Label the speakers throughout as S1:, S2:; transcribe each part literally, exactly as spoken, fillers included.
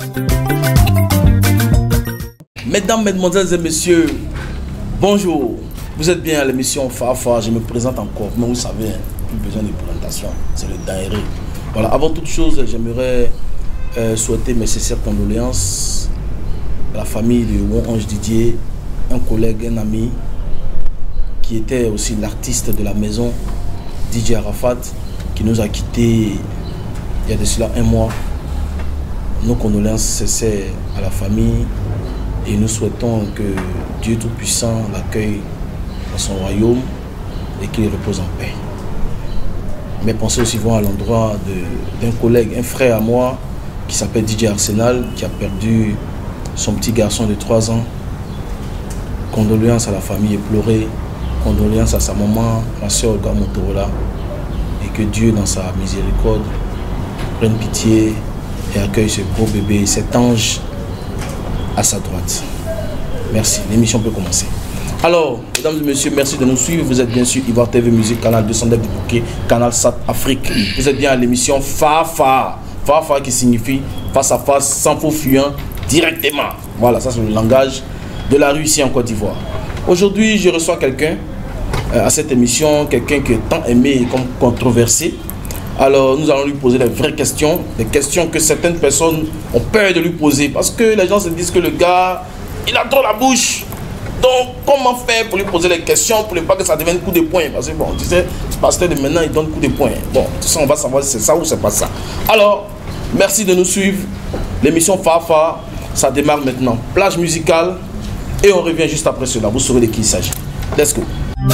S1: Mesdames, Mesdemoiselles et Messieurs, bonjour. Vous êtes bien à l'émission Fafa. Je me présente encore, mais vous savez, hein, plus besoin de présentation. C'est le Daéré. Voilà. Avant toute chose, j'aimerais euh, souhaiter mes sincères condoléances à la famille de Won-Ange Didier, un collègue, un ami, qui était aussi l'artiste de la maison, D J Arafat, qui nous a quittés il y a de cela un mois. Nos condoléances cessent à la famille et nous souhaitons que Dieu Tout-Puissant l'accueille dans son royaume et qu'il repose en paix. Mes pensées aussi vont à l'endroit d'un collègue, un frère à moi qui s'appelle D J Arsenal, qui a perdu son petit garçon de trois ans. Condoléances à la famille éplorée, condoléances à sa maman, ma soeur Olga Motorola, et que Dieu dans sa miséricorde prenne pitié et accueille ce beau bébé, cet ange à sa droite. Merci, l'émission peut commencer. Alors, mesdames et messieurs, merci de nous suivre. Vous êtes bien sûr Ivoire T V Musique, canal deux cent neuf du Bouquet, canal Sat Afrique. Vous êtes bien à l'émission Fafa. Fafa qui signifie face à face, sans faux fuyant, directement. Voilà, ça c'est le langage de la rue ici en Côte d'Ivoire. Aujourd'hui, je reçois quelqu'un euh, à cette émission, quelqu'un qui est tant aimé et comme controversé. Alors, nous allons lui poser des vraies questions, des questions que certaines personnes ont peur de lui poser parce que les gens se disent que le gars, il a trop la bouche. Donc, comment faire pour lui poser les questions pour ne pas que ça devienne coup de poing? Parce que, bon, tu sais, ce pasteur de maintenant, il donne coup de poing. Bon, tout ça, on va savoir si c'est ça ou c'est pas ça. Alors, merci de nous suivre. L'émission Fafa, ça démarre maintenant. Plage musicale et on revient juste après cela. Vous saurez de qui il s'agit. Let's go.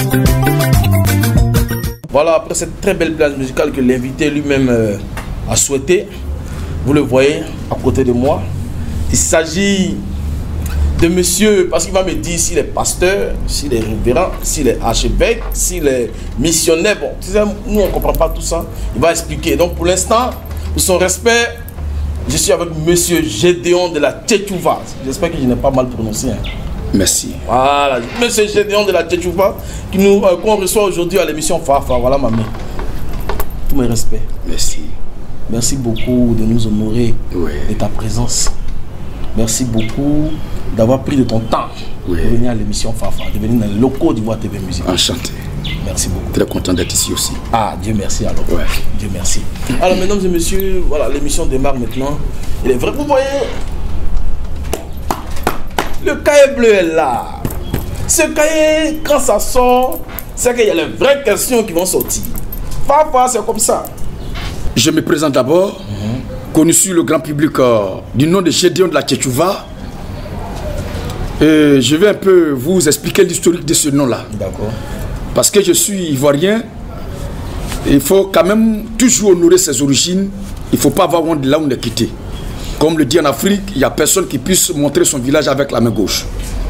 S1: Voilà, après cette très belle plage musicale que l'invité lui-même euh, a souhaité, vous le voyez à côté de moi. Il s'agit de monsieur, parce qu'il va me dire s'il est pasteur, s'il est révérend, s'il est archevêque, s'il est missionnaire. Bon, tu sais, nous on ne comprend pas tout ça. Il va expliquer. Donc pour l'instant, pour son respect, je suis avec monsieur Gédéon de la Tchétchouva. J'espère que je n'ai pas mal prononcé. Hein. Merci. Voilà, monsieur Gédéon de la Tchétchouva, qui nous euh, qu'on reçoit aujourd'hui à l'émission Fafa. Voilà, mamie. Tous mes respects.
S2: Merci.
S1: Merci beaucoup de nous honorer
S2: oui.
S1: de ta présence. Merci beaucoup d'avoir pris de ton temps oui. de venir à l'émission Fafa, de venir dans le locaux d'Ivoire T V Musique.
S2: Enchanté.
S1: Merci beaucoup.
S2: Très content d'être ici aussi.
S1: Ah, Dieu merci alors.
S2: Ouais.
S1: Dieu merci. Alors, mesdames et messieurs, voilà, l'émission démarre maintenant. Il est vrai, vous voyez, le cahier bleu est là. Ce cahier, quand ça sort, c'est qu'il y a les vraies questions qui vont sortir. Parfois, c'est comme ça.
S2: Je me présente d'abord, mm-hmm. connu sur le grand public euh, du nom de Gédéon de la Tchétchouva. Et je vais un peu vous expliquer l'historique de ce nom-là.
S1: D'accord.
S2: Parce que je suis ivoirien, il faut quand même toujours honorer ses origines. Il ne faut pas avoir honte de là où on est quitté. Comme le dit en Afrique, il n'y a personne qui puisse montrer son village avec la main gauche.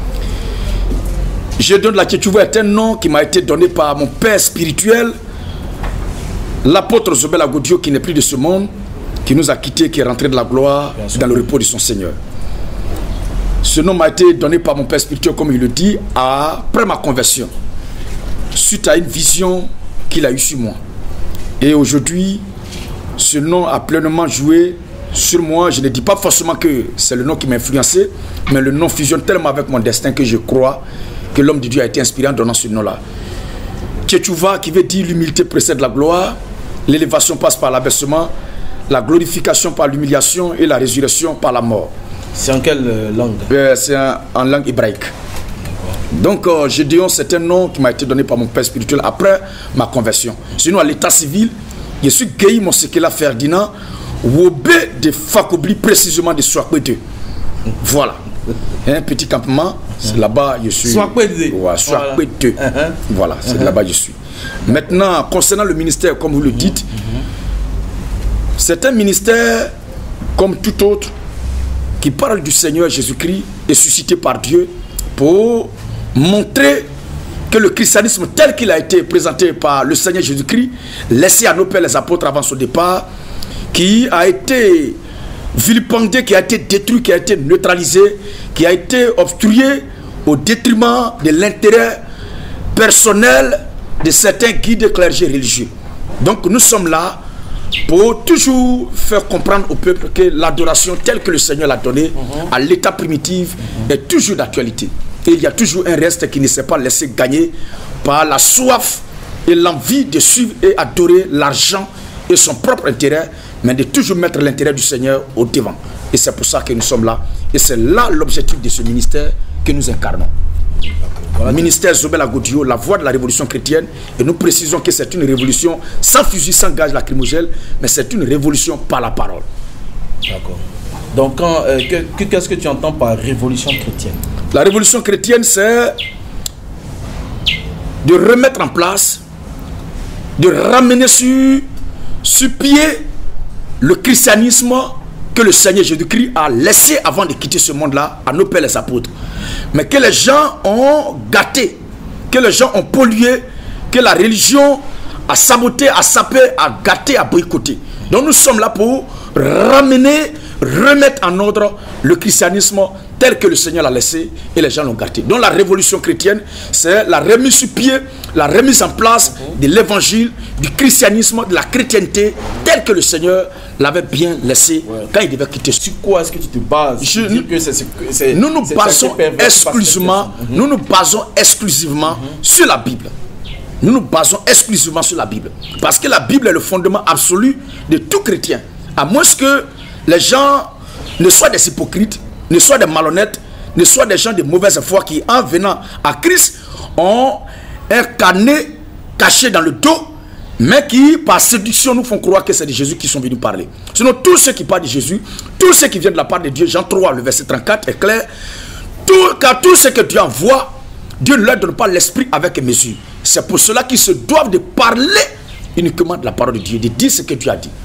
S2: Gédéon de la Tchétchouva est un nom qui m'a été donné par mon père spirituel, l'apôtre Zobel Agodio, qui n'est plus de ce monde, qui nous a quittés, qui est rentré de la gloire dans le repos de son Seigneur. Ce nom m'a été donné par mon père spirituel, comme il le dit, après ma conversion, suite à une vision qu'il a eue sur moi. Et aujourd'hui, ce nom a pleinement joué sur moi. Je ne dis pas forcément que c'est le nom qui m'a influencé, mais le nom fusionne tellement avec mon destin que je crois que l'homme de Dieu a été inspiré en donnant ce nom-là. Tchétchouva, qui veut dire l'humilité précède la gloire, l'élévation passe par l'abaissement, la glorification par l'humiliation et la résurrection par la mort.
S1: C'est en quelle euh, langue?
S2: euh, C'est en langue hébraïque. Donc, euh, Gédéon, c'est un nom qui m'a été donné par mon père spirituel après ma conversion. Sinon, à l'état civil, je suis Guéhi Monsekela Ferdinand, Wobé de Fakobli, précisément de Souakwete. Voilà. Un petit campement, c'est là-bas je suis.
S1: Souakwete.
S2: Ouais, Souakwete. Uh-huh. Voilà, c'est uh-huh. là-bas je suis. Maintenant, concernant le ministère, comme vous le dites, uh-huh. c'est un ministère comme tout autre qui parle du Seigneur Jésus-Christ et suscité par Dieu pour montrer que le christianisme tel qu'il a été présenté par le Seigneur Jésus-Christ, laissé à nos pères les apôtres avant son départ, qui a été vilipendé, qui a été détruit, qui a été neutralisé, qui a été obstrué au détriment de l'intérêt personnel de certains guides clergés religieux. Donc nous sommes là pour toujours faire comprendre au peuple que l'adoration telle que le Seigneur l'a donnée mm-hmm. à l'état primitif mm-hmm. est toujours d'actualité. Et il y a toujours un reste qui ne s'est pas laissé gagner par la soif et l'envie de suivre et adorer l'argent et son propre intérêt, mais de toujours mettre l'intérêt du Seigneur au devant. Et c'est pour ça que nous sommes là. Et c'est là l'objectif de ce ministère que nous incarnons. Voilà. Le ministère Zobel Agodio, la voix de la révolution chrétienne. Et nous précisons que c'est une révolution sans fusil, sans gaz lacrymogène, mais c'est une révolution par la parole.
S1: D'accord. Donc, euh, qu'est-ce que tu entends par révolution chrétienne?
S2: La révolution chrétienne, c'est de remettre en place, de ramener sur, sur pied le christianisme que le Seigneur Jésus-Christ a laissé avant de quitter ce monde-là à nos pères les apôtres. Mais que les gens ont gâté, que les gens ont pollué, que la religion a saboté, a sapé, a gâté, a boycotté. Donc nous sommes là pour ramener, remettre en ordre le christianisme tel que le Seigneur l'a laissé et les gens l'ont gâté. Donc la révolution chrétienne, c'est la remise sur pied, la remise en place de l'évangile, du christianisme, de la chrétienté tel que le Seigneur l'avait bien laissé ouais. quand il devait quitter.
S1: Sur quoi est-ce que tu te bases?
S2: Je, nous, que c'est, c'est, nous nous basons exclusivement, mm-hmm. nous nous basons exclusivement mm-hmm. sur la Bible. Nous nous basons exclusivement sur la Bible. Parce que la Bible est le fondement absolu de tout chrétien. À moins que les gens ne soient des hypocrites, ne soient des malhonnêtes, ne soient des gens de mauvaise foi qui, en venant à Christ, ont un carnet caché dans le dos, mais qui, par séduction, nous font croire que c'est de Jésus qui sont venus parler. Sinon, tous ceux qui parlent de Jésus, tous ceux qui viennent de la part de Dieu, Jean trois, le verset trente-quatre est clair, tout, car tout ce que Dieu envoie, Dieu ne leur donne pas l'esprit avec mesure. C'est pour cela qu'ils se doivent de parler uniquement de la parole de Dieu, de dire ce que Dieu a dit.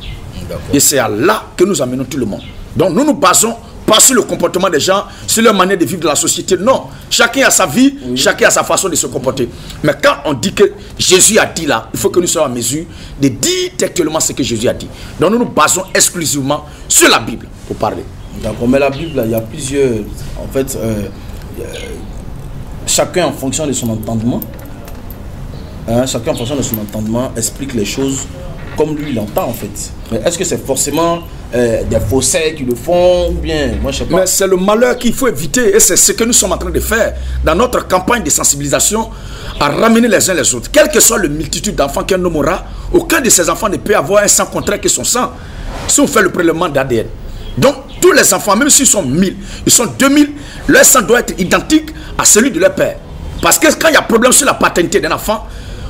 S2: Et c'est à là que nous amenons tout le monde. Donc nous nous basons pas sur le comportement des gens, sur leur manière de vivre de la société. Non, chacun a sa vie, oui. chacun a sa façon de se comporter. Mais quand on dit que Jésus a dit là, il faut que nous soyons en mesure de dire textuellement ce que Jésus a dit. Donc nous nous basons exclusivement sur la Bible pour parler.
S1: D'accord, mais la Bible, il y a plusieurs... En fait, euh, euh, chacun en fonction de son entendement, hein, chacun en fonction de son entendement explique les choses comme lui l'entend en fait. Mais est-ce que c'est forcément euh, des faussaires qui le font ou bien moi je sais pas.
S2: Mais c'est le malheur qu'il faut éviter et c'est ce que nous sommes en train de faire dans notre campagne de sensibilisation à ramener les uns les autres. Quelle que soit la multitude d'enfants qu'un homme aura, aucun de ces enfants ne peut avoir un sang contraire que son sang si on fait le prélèvement d'A D N. Donc tous les enfants, même s'ils sont mille, ils sont deux mille, leur sang doit être identique à celui de leur père. Parce que quand il y a problème sur la paternité d'un enfant,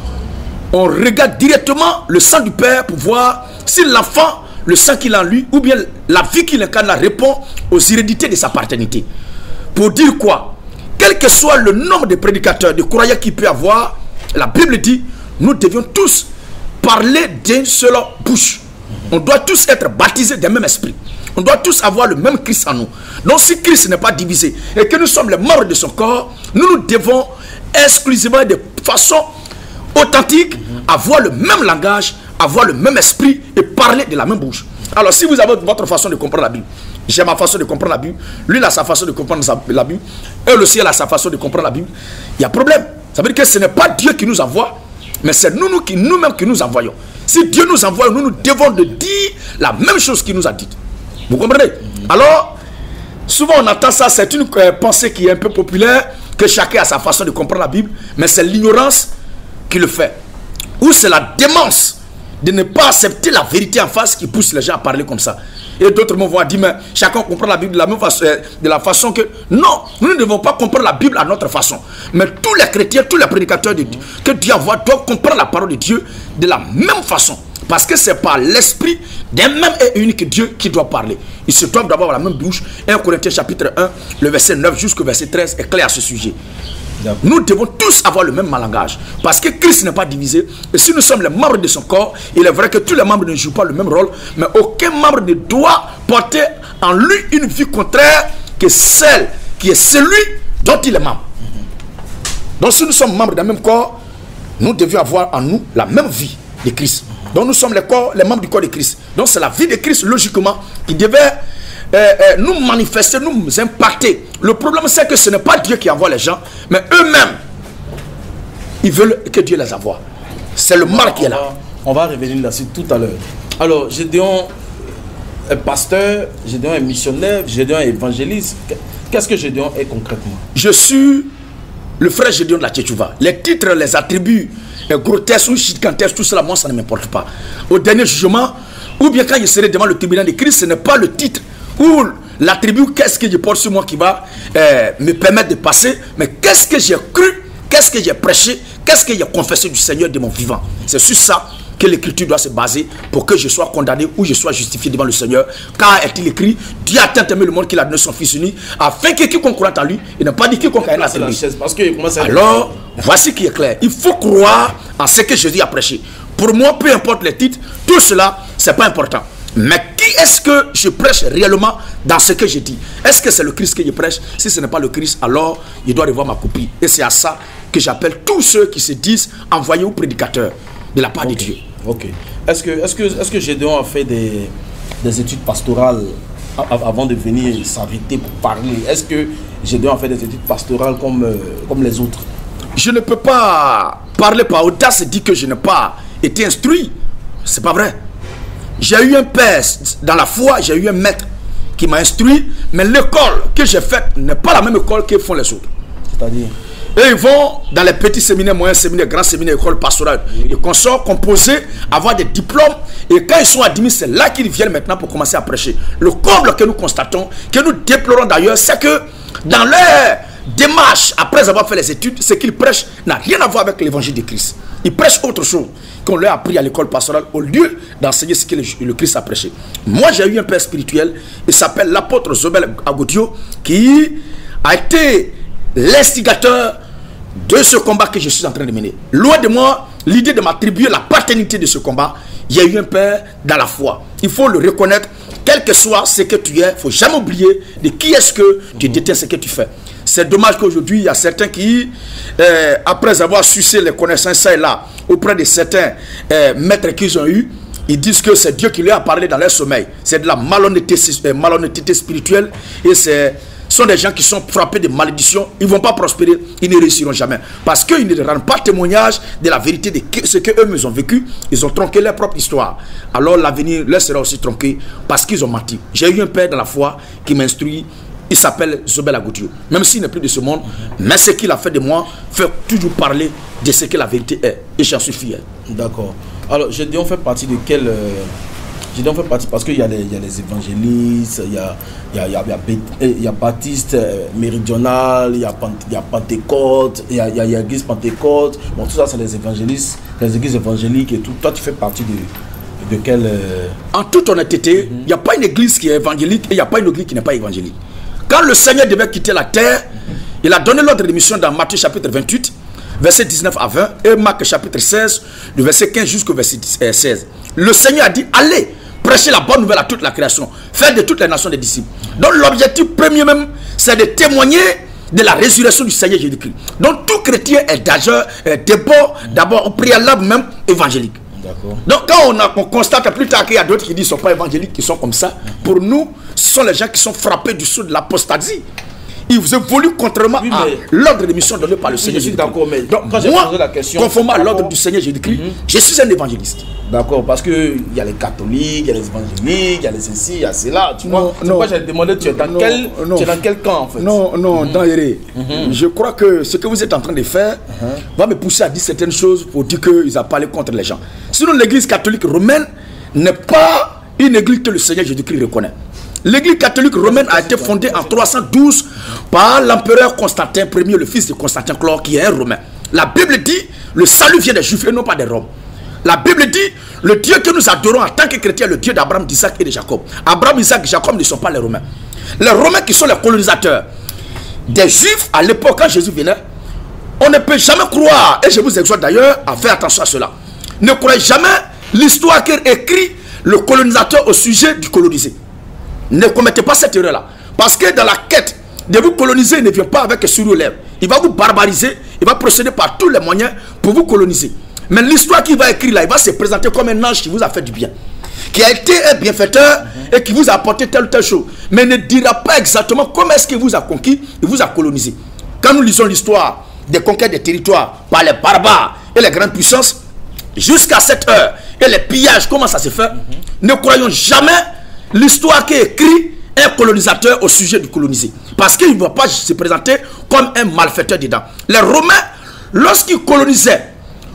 S2: on regarde directement le sang du père pour voir si l'enfant, le sang qu'il a en lui, ou bien la vie qu'il incarne répond aux hérédités de sa paternité. Pour dire quoi? Quel que soit le nombre de prédicateurs, de croyants qu'il peut avoir, la Bible dit, nous devions tous parler d'une seule bouche. On doit tous être baptisés d'un même esprit. On doit tous avoir le même Christ en nous. Donc si Christ n'est pas divisé et que nous sommes les membres de son corps, nous nous devons exclusivement de façon authentique, avoir le même langage, avoir le même esprit et parler de la même bouche. Alors si vous avez votre façon de comprendre la Bible, j'ai ma façon de comprendre la Bible, lui il a sa façon de comprendre la Bible, elle aussi elle a sa façon de comprendre la Bible, il y a problème. Ça veut dire que ce n'est pas Dieu qui nous envoie, mais c'est nous, nous qui nous-mêmes qui nous envoyons. Si Dieu nous envoie, nous nous devons de dire la même chose qu'il nous a dit. Vous comprenez? Alors, souvent on entend ça, c'est une euh, pensée qui est un peu populaire, que chacun a sa façon de comprendre la Bible, mais c'est l'ignorance qui le fait. Ou c'est la démence de ne pas accepter la vérité en face qui pousse les gens à parler comme ça. Et d'autres mots vont dire, mais chacun comprend la Bible de la même façon, de la façon que... Non, nous ne devons pas comprendre la Bible à notre façon. Mais tous les chrétiens, tous les prédicateurs de Dieu, que Dieu envoie, doivent comprendre la parole de Dieu de la même façon. Parce que c'est par l'esprit d'un même et unique Dieu qui doit parler. Ils se doivent d'avoir la même bouche. un Corinthiens chapitre un, le verset neuf jusqu'au verset treize est clair à ce sujet. Nous devons tous avoir le même langage. Parce que Christ n'est pas divisé. Et si nous sommes les membres de son corps, il est vrai que tous les membres ne jouent pas le même rôle. Mais aucun membre ne doit porter en lui une vie contraire que celle qui est celui dont il est membre. Donc si nous sommes membres d'un même corps, nous devions avoir en nous la même vie de Christ. Donc nous sommes les, corps, les membres du corps de Christ. Donc c'est la vie de Christ, logiquement, qui devait euh, euh, nous manifester, nous impacter. Le problème, c'est que ce n'est pas Dieu qui envoie les gens, mais eux-mêmes, ils veulent que Dieu les envoie. C'est le mal qui est là.
S1: On va revenir là-dessus tout à l'heure. Alors, Gédéon est pasteur, Gédéon est missionnaire, Gédéon est évangéliste. Qu'est-ce que Gédéon est concrètement?
S2: Je suis le frère Gédéon de la Tchétchouva. Les titres, les attributs, les grotesques ou chicantesques, tout cela, moi, ça ne m'importe pas. Au dernier jugement, ou bien quand je serai devant le tribunal de Christ, ce n'est pas le titre ou l'attribut, qu'est-ce que je porte sur moi qui va euh, me permettre de passer, mais qu'est-ce que j'ai cru, qu'est-ce que j'ai prêché, qu'est-ce que j'ai confessé du Seigneur de mon vivant. C'est sur ça que l'écriture doit se baser pour que je sois condamné ou je sois justifié devant le Seigneur. Car est-il écrit, Dieu a tant aimé le monde qu'il a donné son Fils unique, afin que quiconque croit en lui, il n'a pas dit quiconque a un attribut. Alors, voici qui est clair. Il faut croire en ce que Jésus a prêché. Pour moi, peu importe les titres, tout cela, c'est pas important. Mais qui est-ce que je prêche réellement dans ce que je dis? Est-ce que c'est le Christ que je prêche? Si ce n'est pas le Christ, alors il doit revoir ma copie. Et c'est à ça que j'appelle tous ceux qui se disent envoyés ou prédicateurs de la part
S1: okay.
S2: de Dieu.
S1: Ok. Est-ce que, est-ce que, est-ce que Gédéon a fait des, des études pastorales avant de venir s'inviter pour parler? Est-ce que Gédéon a fait des études pastorales comme, euh, comme les autres?
S2: Je ne peux pas parler par audace et dire que je n'ai pas été instruit. C'est pas vrai. J'ai eu un père dans la foi, j'ai eu un maître qui m'a instruit, mais l'école que j'ai faite n'est pas la même école que font les autres.
S1: C'est-à-dire?
S2: Et ils vont dans les petits séminaires, moyens séminaires, grands séminaires, écoles pastorales. Oui. Ils consortent, composer, avoir des diplômes. Et quand ils sont admis, c'est là qu'ils viennent maintenant pour commencer à prêcher. Le comble que nous constatons, que nous déplorons d'ailleurs, c'est que dans leur démarche, après avoir fait les études, ce qu'ils prêchent n'a rien à voir avec l'évangile de Christ. Ils prêchent autre chose qu'on leur a appris à l'école pastorale au lieu d'enseigner ce que le, le Christ a prêché. Moi, j'ai eu un père spirituel, il s'appelle l'apôtre Zobel Agodio, qui a été l'instigateur de ce combat que je suis en train de mener. Loin de moi l'idée de m'attribuer la paternité de ce combat. Il y a eu un père dans la foi. Il faut le reconnaître, quel que soit ce que tu es. Il ne faut jamais oublier de qui est-ce que tu détiens ce que tu fais. C'est dommage qu'aujourd'hui, il y a certains qui, euh, après avoir sucé les connaissances ça et là, auprès de certains euh, maîtres qu'ils ont eus, ils disent que c'est Dieu qui leur a parlé dans leur sommeil. C'est de la malhonnêteté, euh, malhonnêteté spirituelle. Et c'est sont des gens qui sont frappés de malédiction. Ils ne vont pas prospérer, ils ne réussiront jamais. Parce qu'ils ne rendent pas témoignage de la vérité de ce qu'eux ont vécu. Ils ont tronqué leur propre histoire. Alors l'avenir leur sera aussi tronqué parce qu'ils ont menti. J'ai eu un père dans la foi qui m'instruit. Il s'appelle Zobel Agodio. Même s'il n'est plus de ce monde, mais ce qu'il a fait de moi fait toujours parler de ce que la vérité est. Et j'en suis fier.
S1: D'accord. Alors, Gédéon fait partie de quel... Euh... Gédéon fait partie parce qu'il y, y a les évangélistes, il y a, il y a, il y a, il y a Baptiste euh, Méridional, il y a, il y a Pentecôte, il y a, il y a, il y a Église Pentecôte. Bon, tout ça, c'est les évangélistes, les églises évangéliques et tout. Toi, tu fais partie de, de quel... Euh...
S2: En toute honnêteté, il mm-hmm. n'y a pas une église qui est évangélique et il n'y a pas une église qui n'est pas évangélique. Quand le Seigneur devait quitter la terre, mm-hmm. il a donné l'ordre de mission dans Matthieu chapitre vingt-huit, verset dix-neuf à vingt, et Marc chapitre seize, du verset quinze jusqu'au verset seize. Le Seigneur a dit, allez, prêchez la bonne nouvelle à toute la création, faites de toutes les nations des disciples. Donc l'objectif premier même, c'est de témoigner de la résurrection du Seigneur Jésus-Christ. Donc tout chrétien est d'ailleurs d'abord, d'abord au préalable même évangélique. Donc quand on, a, on constate plus tard qu'il y a d'autres qui disent qu'ils ne sont pas évangéliques, qui sont comme ça, pour nous, ce sont les gens qui sont frappés du sceau de l'apostasie. Ils vous évoluent contrairement oui, à l'ordre de mission donné par le oui, Seigneur Jésus-Christ.
S1: D'accord, mais
S2: donc
S1: quand
S2: moi, la question, conformément à l'ordre du Seigneur Jésus-Christ, mm-hmm. je suis un évangéliste.
S1: D'accord, parce qu'il y a les catholiques, il y a les évangéliques, il y a les ceci, il y a cela. Tu vois, c'est pourquoi j'ai demandé, tu es dans, non, quel, non. Tu es dans quel camp en fait?
S2: Non, non, mm-hmm. dans Héré. Mm-hmm. Je crois que ce que vous êtes en train de faire mm-hmm. va me pousser à dire certaines choses pour dire qu'ils ont parlé contre les gens. Sinon, l'église catholique romaine n'est pas une église que le Seigneur Jésus-Christ reconnaît. L'église catholique romaine a été fondée en trois cent douze par l'empereur Constantin Ier, le fils de Constantin Chlore, qui est un Romain. La Bible dit, le salut vient des Juifs et non pas des Roms. La Bible dit, le Dieu que nous adorons en tant que chrétiens, le Dieu d'Abraham, d'Isaac et de Jacob. Abraham, Isaac et Jacob ne sont pas les Romains. Les Romains qui sont les colonisateurs des Juifs, à l'époque quand Jésus venait, on ne peut jamais croire, et je vous exhorte d'ailleurs à faire attention à cela. Ne croyez jamais l'histoire qu'écrit le colonisateur au sujet du colonisé. Ne commettez pas cette erreur-là. Parce que dans la quête de vous coloniser, il ne vient pas avec un sourire aux lèvres. Il va vous barbariser, il va procéder par tous les moyens pour vous coloniser. Mais l'histoire qu'il va écrire là, il va se présenter comme un ange qui vous a fait du bien, qui a été un bienfaiteur et qui vous a apporté telle ou telle chose. Mais il ne dira pas exactement comment est-ce qu'il vous a conquis, il vous a colonisé. Quand nous lisons l'histoire des conquêtes des territoires par les barbares et les grandes puissances, jusqu'à cette heure, et les pillages, comment ça se fait? Mm-hmm. Ne croyons jamais l'histoire qui est écrite un colonisateur au sujet du colonisé. Parce qu'il ne va pas se présenter comme un malfaiteur dedans. Les Romains, lorsqu'ils colonisaient,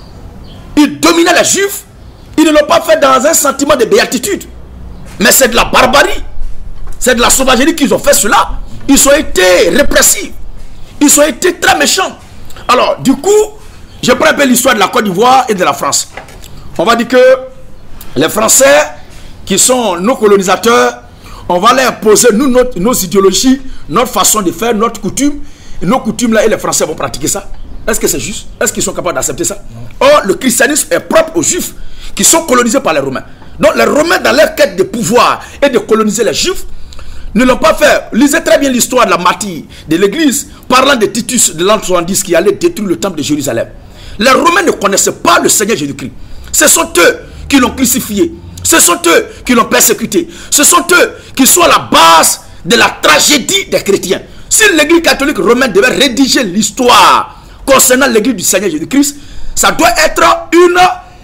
S2: ils dominaient les Juifs, ils ne l'ont pas fait dans un sentiment de béatitude. Mais c'est de la barbarie. C'est de la sauvagerie qu'ils ont fait cela. Ils ont été répressifs. Ils ont été très méchants. Alors, du coup, je prends un peu l'histoire de la Côte d'Ivoire et de la France. On va dire que les Français, qui sont nos colonisateurs, on va leur imposer nous, notre, nos idéologies, notre façon de faire, notre coutume. Et nos coutumes là, et les Français vont pratiquer ça. Est-ce que c'est juste? Est-ce qu'ils sont capables d'accepter ça? Or, le christianisme est propre aux Juifs qui sont colonisés par les Romains. Donc, les Romains, dans leur quête de pouvoir et de coloniser les Juifs, ne l'ont pas fait. Lisez très bien l'histoire de la martyre de l'église, parlant de Titus de l'an soixante-dix qui allait détruire le temple de Jérusalem. Les Romains ne connaissaient pas le Seigneur Jésus-Christ. Ce sont eux qui l'ont crucifié. Ce sont eux qui l'ont persécuté. Ce sont eux qui sont à la base de la tragédie des chrétiens. Si l'église catholique romaine devait rédiger l'histoire concernant l'église du Seigneur Jésus-Christ, ça doit être une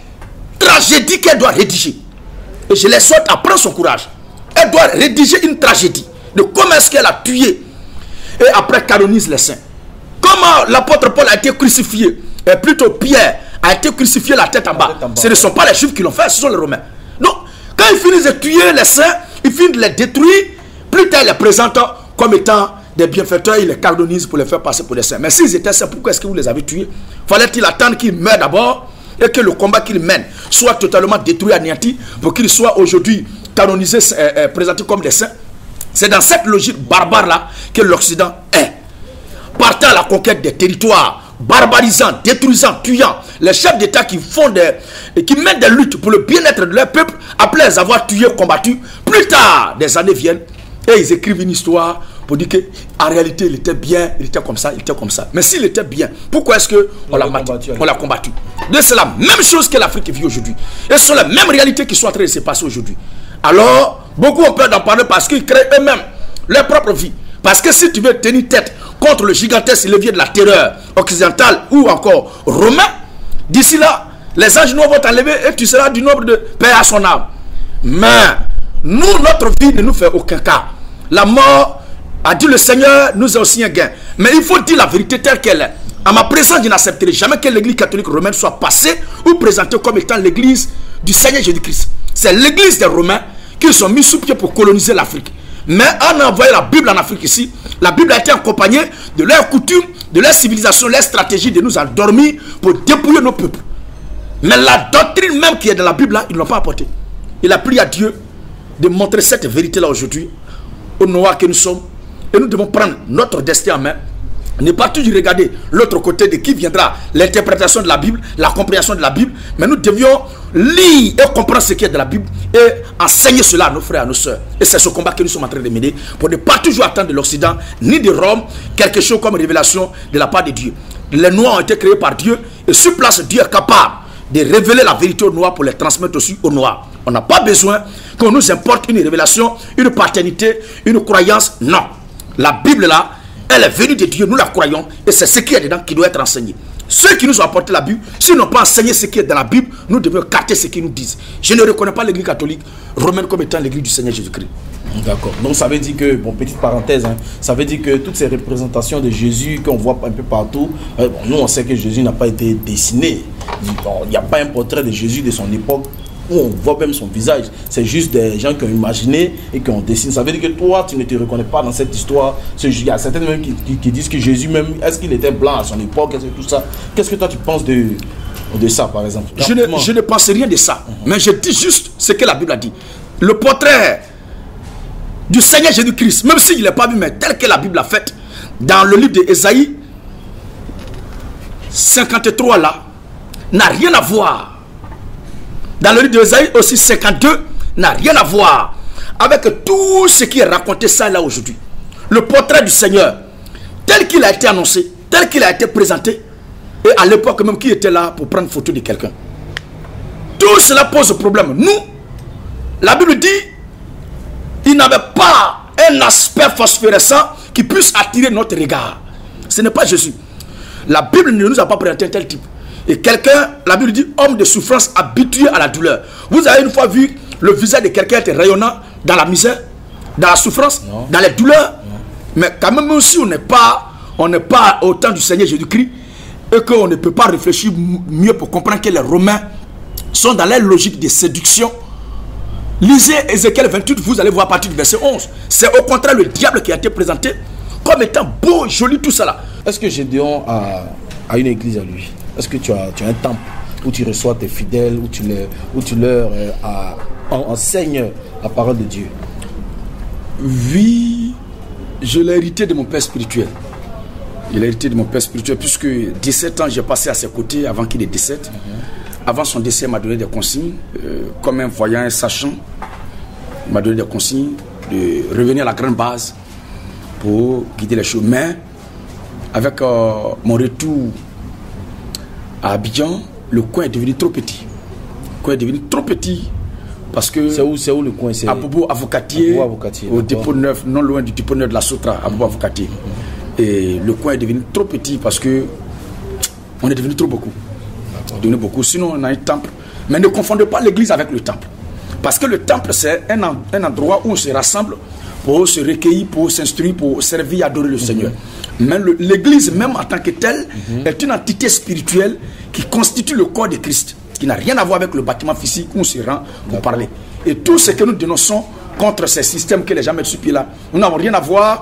S2: tragédie qu'elle doit rédiger. Et je les souhaite à prendre son courage. Elle doit rédiger une tragédie de comment est-ce qu'elle a tué et après canonise les saints. Comment l'apôtre Paul a été crucifié, et plutôt Pierre a été crucifié la tête en bas. Tête en bas. Ce ne sont pas les Juifs qui l'ont fait, ce sont les Romains. Donc, quand ils finissent de tuer les saints, ils finissent de les détruire, plus tard ils les présentent comme étant des bienfaiteurs, ils les canonise pour les faire passer pour des saints. Mais s'ils étaient saints, pourquoi est-ce que vous les avez tués? Fallait-il attendre qu'ils meurent d'abord et que le combat qu'ils mènent soit totalement détruit, anéanti, pour qu'ils soient aujourd'hui canonisés, euh, euh, présentés comme des saints? C'est dans cette logique barbare-là que l'Occident est. Partant à la conquête des territoires, barbarisant, détruisant, tuant, les chefs d'État qui font des, qui mènent des luttes pour le bien-être de leur peuple, après les avoir tués, combattus, plus tard, des années viennent, et ils écrivent une histoire pour dire qu'en réalité, il était bien, il était comme ça, il était comme ça. Mais s'il était bien, pourquoi est-ce qu'on l'a combattu, on l'a combattu? C'est la même chose que l'Afrique vit aujourd'hui. Et ce sont les mêmes réalités qui sont en train de se passer aujourd'hui. Alors, beaucoup ont peur d'en parler parce qu'ils créent eux-mêmes leur propre vie. Parce que si tu veux tenir tête contre le gigantesque levier de la terreur occidentale ou encore romain, d'ici là, les anges noirs vont t'enlever et tu seras du nombre de père à son âme. Mais nous, notre vie ne nous fait aucun cas. La mort, a dit le Seigneur, nous a aussi un gain. Mais il faut dire la vérité telle qu'elle est. À ma présence, je n'accepterai jamais que l'église catholique romaine soit passée ou présentée comme étant l'église du Seigneur Jésus-Christ. C'est l'église des Romains qui sont mis sous pied pour coloniser l'Afrique. Mais en envoyant la Bible en Afrique ici, la Bible a été accompagnée de leurs coutumes, de leur civilisation, leur stratégie de nous endormir pour dépouiller nos peuples. Mais la doctrine même qui est dans la Bible là, ils ne l'ont pas apportée. Il a plu à Dieu de montrer cette vérité là aujourd'hui, aux Noirs que nous sommes. Et nous devons prendre notre destin en main. Ne pas toujours regarder l'autre côté de qui viendra l'interprétation de la Bible, la compréhension de la Bible. Mais nous devions lire et comprendre ce qui est de la Bible et enseigner cela à nos frères et à nos soeurs. Et c'est ce combat que nous sommes en train de mener pour ne pas toujours attendre de l'Occident ni de Rome quelque chose comme révélation de la part de Dieu. Les Noirs ont été créés par Dieu et sur place Dieu est capable de révéler la vérité aux Noirs pour les transmettre aussi aux Noirs. On n'a pas besoin qu'on nous importe une révélation, une paternité, une croyance. Non. La Bible là, elle est venue de Dieu, nous la croyons, et c'est ce qui est dedans qui doit être enseigné. Ceux qui nous ont apporté la Bible, s'ils n'ont pas enseigné ce qui est dans la Bible, nous devons capter ce qu'ils nous disent. Je ne reconnais pas l'église catholique romaine comme étant l'église du Seigneur Jésus-Christ.
S1: D'accord. Donc ça veut dire que, bon, petite parenthèse, hein, ça veut dire que toutes ces représentations de Jésus qu'on voit un peu partout, euh, bon, nous on sait que Jésus n'a pas été dessiné. Il n'y a pas un portrait de Jésus de son époque où on voit même son visage. C'est juste des gens qui ont imaginé et qui ont dessiné. Ça veut dire que toi, tu ne te reconnais pas dans cette histoire. Il y a certains même qui, qui, qui disent que Jésus même, est-ce qu'il était blanc à son époque, est-ce que tout ça. Qu'est-ce que toi tu penses de, de ça, par exemple?
S2: Je ne, je ne pense rien de ça. Uh-huh. Mais je dis juste ce que la Bible a dit. Le portrait du Seigneur Jésus-Christ, même s'il n'est pas vu, mais tel que la Bible l'a fait, dans le livre d'Ésaïe cinquante-trois là, n'a rien à voir. Dans le livre d'Ésaïe aussi cinquante-deux, n'a rien à voir avec tout ce qui est raconté ça là aujourd'hui. Le portrait du Seigneur, tel qu'il a été annoncé, tel qu'il a été présenté, et à l'époque même qui était là pour prendre photo de quelqu'un. Tout cela pose problème. Nous, la Bible dit, il n'avait pas un aspect phosphorescent qui puisse attirer notre regard. Ce n'est pas Jésus. La Bible ne nous a pas présenté un tel type. Et quelqu'un, la Bible dit, homme de souffrance habitué à la douleur. Vous avez une fois vu le visage de quelqu'un être rayonnant dans la misère, dans la souffrance, non. dans les douleurs. Non. Mais quand même aussi, on n'est pas, on n'est pas au temps du Seigneur Jésus-Christ et qu'on ne peut pas réfléchir mieux pour comprendre que les Romains sont dans leur logique de séduction. Lisez Ézéchiel vingt-huit, vous allez voir à partir du verset onze. C'est au contraire le diable qui a été présenté comme étant beau, joli, tout cela.
S1: Est-ce que Gédéon a, a une église à lui? Est-ce que tu as, tu as un temple où tu reçois tes fidèles, où tu, les, où tu leur euh, a, enseignes la parole de Dieu?
S2: Oui, je l'ai hérité de mon père spirituel. Je l'ai hérité de mon père spirituel puisque dix-sept ans j'ai passé à ses côtés avant qu'il décède. Mm-hmm. Avant son décès, il m'a donné des consignes, euh, comme un voyant, un sachant. Il m'a donné des consignes de revenir à la grande base pour guider les choses. Mais avec euh, mon retour à Abidjan, le coin est devenu trop petit. Le coin est devenu trop petit parce que...
S1: C'est où, c'est où le coin?
S2: À Bobo Avocatier, Bobo Avocatier au dépôt neuf, non loin du dépôt neuf de la Sotra, à Bobo Avocatier. Mm-hmm. Et le coin est devenu trop petit parce que on est devenu trop beaucoup. Devenu beaucoup. Sinon, on a un temple. Mais ne confondez pas l'église avec le temple. Parce que le temple, c'est un, un endroit où on se rassemble pour se recueillir, pour s'instruire, pour servir et adorer le mm-hmm. Seigneur. Mais l'église, même en tant que telle, mm-hmm. est une entité spirituelle qui constitue le corps de Christ, qui n'a rien à voir avec le bâtiment physique où on se rend pour parler. Et tout ce que nous dénonçons contre ces systèmes que les gens mettent sur pied là, nous n'avons rien à voir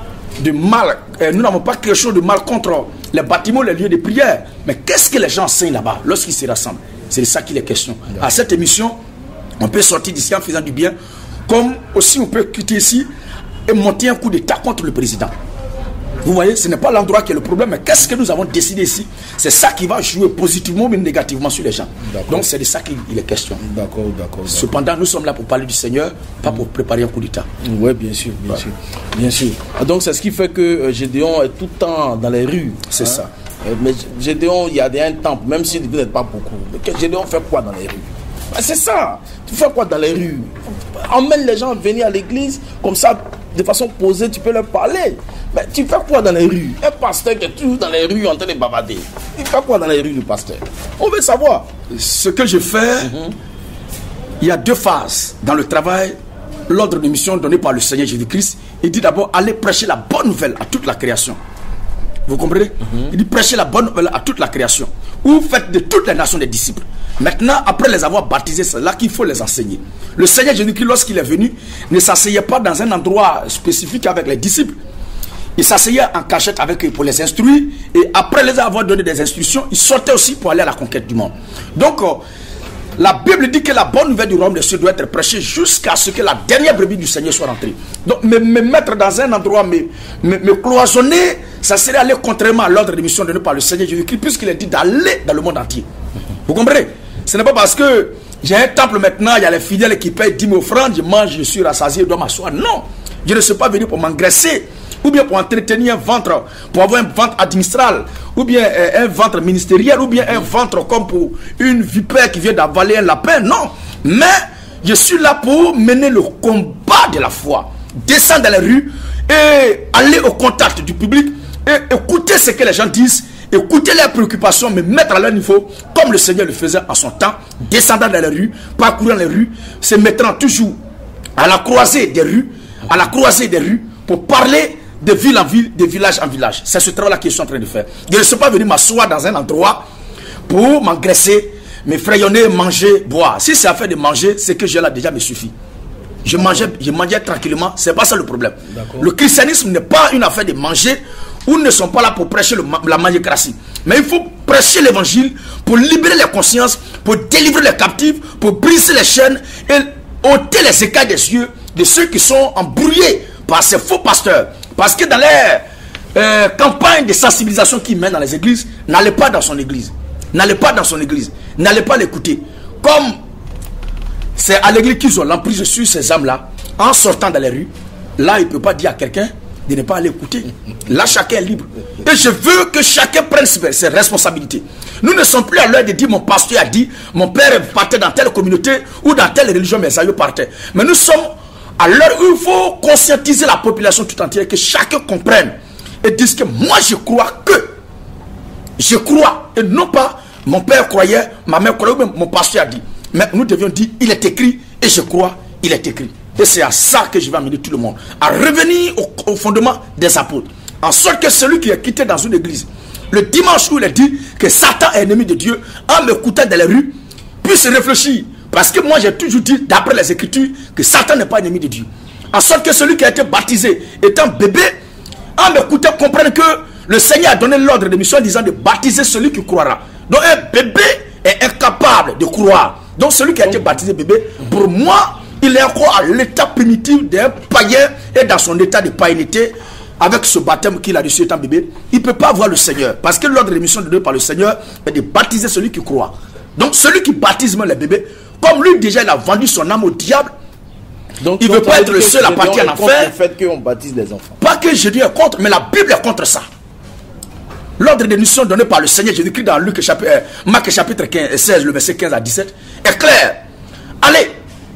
S2: de mal, euh, nous n'avons pas quelque chose de mal contre les bâtiments, les lieux de prière. Mais qu'est-ce que les gens enseignent là-bas lorsqu'ils se rassemblent? C'est de ça qu'il est question. D'accord. À cette émission, on peut sortir d'ici en faisant du bien, comme aussi on peut quitter ici et monter un coup d'état contre le président. Vous voyez, ce n'est pas l'endroit qui est le problème, mais qu'est-ce que nous avons décidé ici? C'est ça qui va jouer positivement ou négativement sur les gens. Donc c'est de ça qu'il est question.
S1: D'accord, d'accord.
S2: Cependant, nous sommes là pour parler du Seigneur, pas pour préparer un coup d'état.
S1: Oui, bien sûr, bien ouais. sûr. Bien sûr. Donc c'est ce qui fait que euh, Gédéon est tout le temps dans les rues.
S2: C'est hein? ça.
S1: Euh, mais Gédéon, il y a un temple, même si vous n'êtes pas beaucoup. Mais Gédéon fait quoi dans les rues? Ben, c'est ça. Tu fais quoi dans les rues? Emmène les gens à venir à l'église, comme ça, de façon posée, tu peux leur parler. Mais tu fais quoi dans les rues? Un pasteur qui est toujours dans les rues en train de bavarder. Il fait quoi dans les rues, le pasteur? On veut savoir.
S2: Ce que je fais, mm-hmm. il y a deux phases dans le travail. L'ordre de mission donné par le Seigneur Jésus-Christ, il dit d'abord, allez prêcher la bonne nouvelle à toute la création. Vous comprenez? Mm-hmm. Il dit prêcher la bonne nouvelle à toute la création. Ou faites de toutes les nations des disciples. Maintenant, après les avoir baptisés, c'est là qu'il faut les enseigner. Le Seigneur Jésus-Christ, lorsqu'il est venu, ne s'asseyait pas dans un endroit spécifique avec les disciples. Il s'asseyait en cachette avec eux pour les instruire. Et après les avoir donné des instructions, il sortait aussi pour aller à la conquête du monde. Donc, euh, la Bible dit que la bonne nouvelle du royaume des cieux doit être prêchée jusqu'à ce que la dernière brebis du Seigneur soit rentrée. Donc, me, me mettre dans un endroit, me, me, me cloisonner, ça serait aller contrairement à l'ordre de mission donné par le Seigneur Jésus-Christ, puisqu'il est dit d'aller dans le monde entier. Vous comprenez? Ce n'est pas parce que j'ai un temple maintenant, il y a les fidèles qui payent dix mille offrandes, je mange, je suis rassasié, je dois m'asseoir. Non, je ne suis pas venu pour m'engraisser, ou bien pour entretenir un ventre, pour avoir un ventre administral, ou bien euh, un ventre ministériel, ou bien un ventre comme pour une vipère qui vient d'avaler un lapin. Non, mais je suis là pour mener le combat de la foi, descendre dans les rues et aller au contact du public et écouter ce que les gens disent. Écouter leurs préoccupations, mais mettre à leur niveau, comme le Seigneur le faisait en son temps, descendant dans les rues, parcourant les rues, se mettant toujours à la croisée des rues, à la croisée des rues, pour parler de ville en ville, de village en village. C'est ce travail-là que je suis en train de faire. Je ne suis pas venu m'asseoir dans un endroit pour m'engraisser, me frayonner, manger, boire. Si c'est affaire de manger, ce que j'ai là déjà me suffit. Je mangeais, je mangeais tranquillement, c'est pas ça le problème. Le christianisme n'est pas une affaire de manger, ou ne sont pas là pour prêcher le, la magicratie. Mais il faut prêcher l'évangile pour libérer les consciences, pour délivrer les captifs, pour briser les chaînes et ôter les écailles des yeux de ceux qui sont embrouillés par ces faux pasteurs. Parce que dans les euh, campagnes de sensibilisation qu'ils mènent dans les églises, n'allez pas dans son église. N'allez pas dans son église. N'allez pas l'écouter. Comme c'est à l'église qu'ils ont l'emprise sur ces âmes-là, en sortant dans les rues, là, il ne peut pas dire à quelqu'un de ne pas aller écouter. Là, chacun est libre. Et je veux que chacun prenne ses responsabilités. Nous ne sommes plus à l'heure de dire mon pasteur a dit, mon père partait dans telle communauté ou dans telle religion, mes aïeux partaient. Mais nous sommes à l'heure où il faut conscientiser la population tout entière, que chacun comprenne et dise que moi je crois que, je crois, et non pas mon père croyait, ma mère croyait, même mon pasteur a dit. Mais nous devions dire, il est écrit, et je crois, il est écrit. Et c'est à ça que je vais amener tout le monde. À revenir au, au fondement des apôtres. En sorte que celui qui est quitté dans une église, le dimanche où il est dit que Satan est ennemi de Dieu, en m'écoutant dans les rues, puisse réfléchir. Parce que moi j'ai toujours dit, d'après les Écritures, que Satan n'est pas ennemi de Dieu. En sorte que celui qui a été baptisé, étant bébé, en m'écoutant, comprenne que le Seigneur a donné l'ordre de mission en disant de baptiser celui qui croira. Donc un bébé est incapable de croire. Donc celui qui a été baptisé bébé, pour moi, il est encore à l'état primitif d'un païen et dans son état de païenité. Avec ce baptême qu'il a reçu étant bébé, il ne peut pas voir le Seigneur. Parce que l'ordre de mission donnée par le Seigneur est de baptiser celui qui croit. Donc celui qui baptise même les bébés, comme lui déjà il a vendu son âme au diable, donc, il ne veut pas être le seul à partir en enfer.
S1: Le fait qu'on baptise les enfants.
S2: Pas que Jésus est contre, mais la Bible est contre ça. L'ordre de mission donné par le Seigneur, Jésus-Christ dans Luc chapitre, euh, Marc chapitre quinze, seize, le verset quinze à dix-sept, est clair. Allez,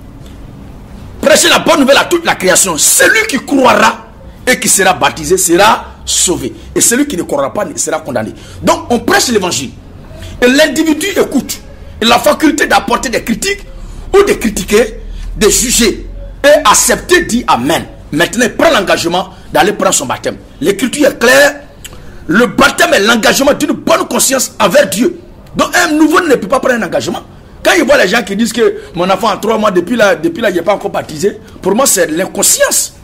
S2: prêchez la bonne nouvelle à toute la création. Celui qui croira et qui sera baptisé sera sauvé. Et celui qui ne croira pas sera condamné. Donc on prêche l'évangile. Et l'individu écoute. Il a la faculté d'apporter des critiques ou de critiquer, de juger et accepter, dit amen. Maintenant il prend l'engagement d'aller prendre son baptême. L'écriture est claire. Le baptême est l'engagement d'une bonne conscience envers Dieu. Donc un nouveau ne peut pas prendre un engagement. Quand il voit les gens qui disent que mon enfant a trois mois, depuis là, depuis là il n'est pas encore baptisé, pour moi c'est l'inconscience.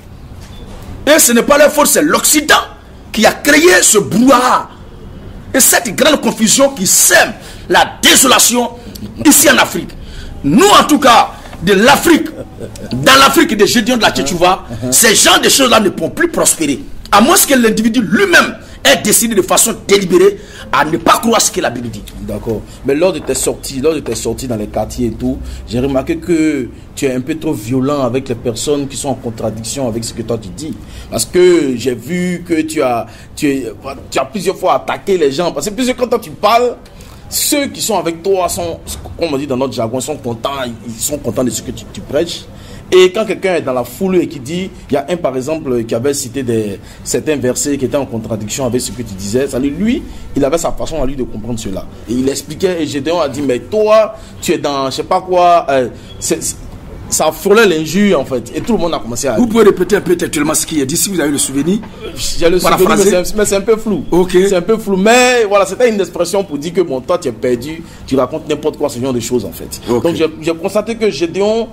S2: Et ce n'est pas leur faute, c'est l'Occident qui a créé ce brouhaha. Et cette grande confusion qui sème la désolation ici en Afrique. Nous en tout cas, de l'Afrique, dans l'Afrique des Gédions de la Tchétchouva, ces genres de choses-là ne pourront plus prospérer. À moins que l'individu lui-même ait décidé de façon délibérée à ne pas croire ce que la Bible dit.
S1: D'accord. Mais lors de tes sorties, lors de tes sorties dans les quartiers et tout, j'ai remarqué que tu es un peu trop violent avec les personnes qui sont en contradiction avec ce que toi tu dis. Parce que j'ai vu que tu as, tu, es, tu as plusieurs fois attaqué les gens. Parce que plusieurs quand toi tu parles, ceux qui sont avec toi sont, comme on dit dans notre jargon, sont contents, ils sont contents de ce que tu, tu prêches. Et quand quelqu'un est dans la foule et qui dit, il y a un par exemple qui avait cité des, certains versets qui étaient en contradiction avec ce que tu disais, ça lui, lui, il avait sa façon à lui de comprendre cela. Et il expliquait, et Gédéon a dit, mais toi, tu es dans, je sais pas quoi, euh, c'est, ça frôlait l'injure en fait. Et tout le monde a commencé à...
S2: Vous pouvez répéter un peu textuellement ce qu'il a dit, si vous avez le souvenir.
S1: J'ai le souvenir, mais c'est un peu flou.
S2: Okay.
S1: C'est un peu flou, mais voilà, c'était une expression pour dire que bon, toi, tu es perdu, tu racontes n'importe quoi, ce genre de choses en fait. Okay. Donc j'ai constaté que Gédéon,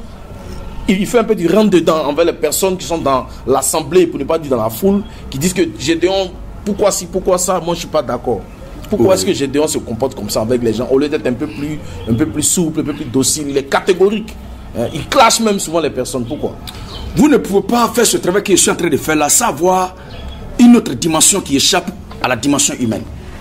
S1: il fait un peu du rentre-dedans envers les personnes qui sont dans l'assemblée, pour ne pas dire dans la foule, qui disent que Gédéon, pourquoi si, pourquoi ça, moi je suis pas d'accord. Pourquoi oui. Est-ce que Gédéon se comporte comme ça avec les gens, au lieu d'être un peu plus, un peu plus souple, un peu plus docile, il est catégorique. Il clash même souvent les personnes. Pourquoi?
S2: Vous ne pouvez pas faire ce travail que je suis en train de faire là, savoir une autre dimension qui échappe à la dimension humaine.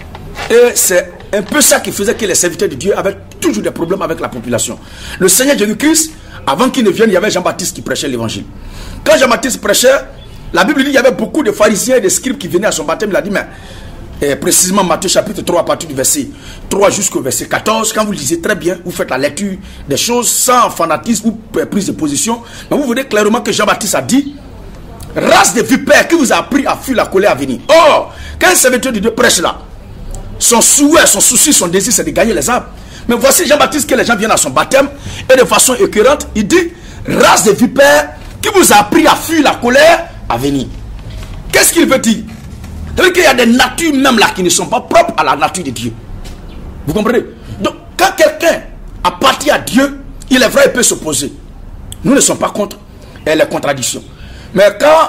S2: Et c'est un peu ça qui faisait que les serviteurs de Dieu avaient toujours des problèmes avec la population. Le Seigneur Jésus-Christ, avant qu'il ne vienne, il y avait Jean-Baptiste qui prêchait l'évangile. Quand Jean-Baptiste prêchait, la Bible dit qu'il y avait beaucoup de pharisiens et de scribes qui venaient à son baptême. Il a dit, mais eh, précisément Matthieu chapitre trois, à partir du verset trois jusqu'au verset quatorze, quand vous lisez très bien, vous faites la lecture des choses sans fanatisme ou prise de position, mais vous verrez clairement que Jean-Baptiste a dit, race de vipères qui vous a appris à fuir la colère à venir. Or, quand un serviteur de Dieu prêche là, son souhait, son souci, son désir, c'est de gagner les âmes. Mais voici Jean-Baptiste que les gens viennent à son baptême et de façon écœurante, il dit, race de vipères qui vous a appris à fuir la colère à venir. Qu'est-ce qu'il veut dire? C'est-à-dire qu'il y a des natures même là qui ne sont pas propres à la nature de Dieu. Vous comprenez? Donc, quand quelqu'un appartient à Dieu, il est vrai, il peut s'opposer. Nous ne sommes pas contre les contradictions. Mais quand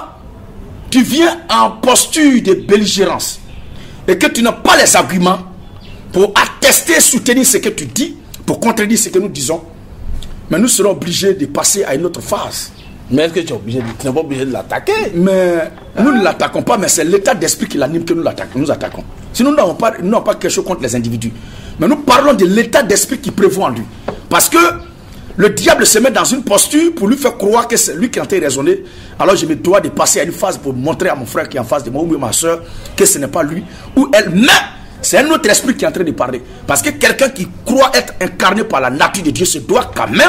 S2: tu viens en posture de belligérance et que tu n'as pas les arguments pour attester, soutenir ce que tu dis, pour contredire ce que nous disons, mais nous serons obligés de passer à une autre phase.
S1: Mais est-ce que tu es obligé de, tu n'es pas obligé de l'attaquer?
S2: Mais ah. nous ne l'attaquons pas, mais c'est l'état d'esprit qui l'anime que nous l'attaquons, nous attaquons. Sinon, nous n'avons pas, nous pas quelque chose contre les individus. Mais nous parlons de l'état d'esprit qui prévaut en lui. Parce que le diable se met dans une posture pour lui faire croire que c'est lui qui est en train de raisonner. Alors je me dois de passer à une phase pour montrer à mon frère qui est en face de moi ou à ma soeur que ce n'est pas lui ou elle. Mais c'est un autre esprit qui est en train de parler. Parce que quelqu'un qui croit être incarné par la nature de Dieu se doit quand même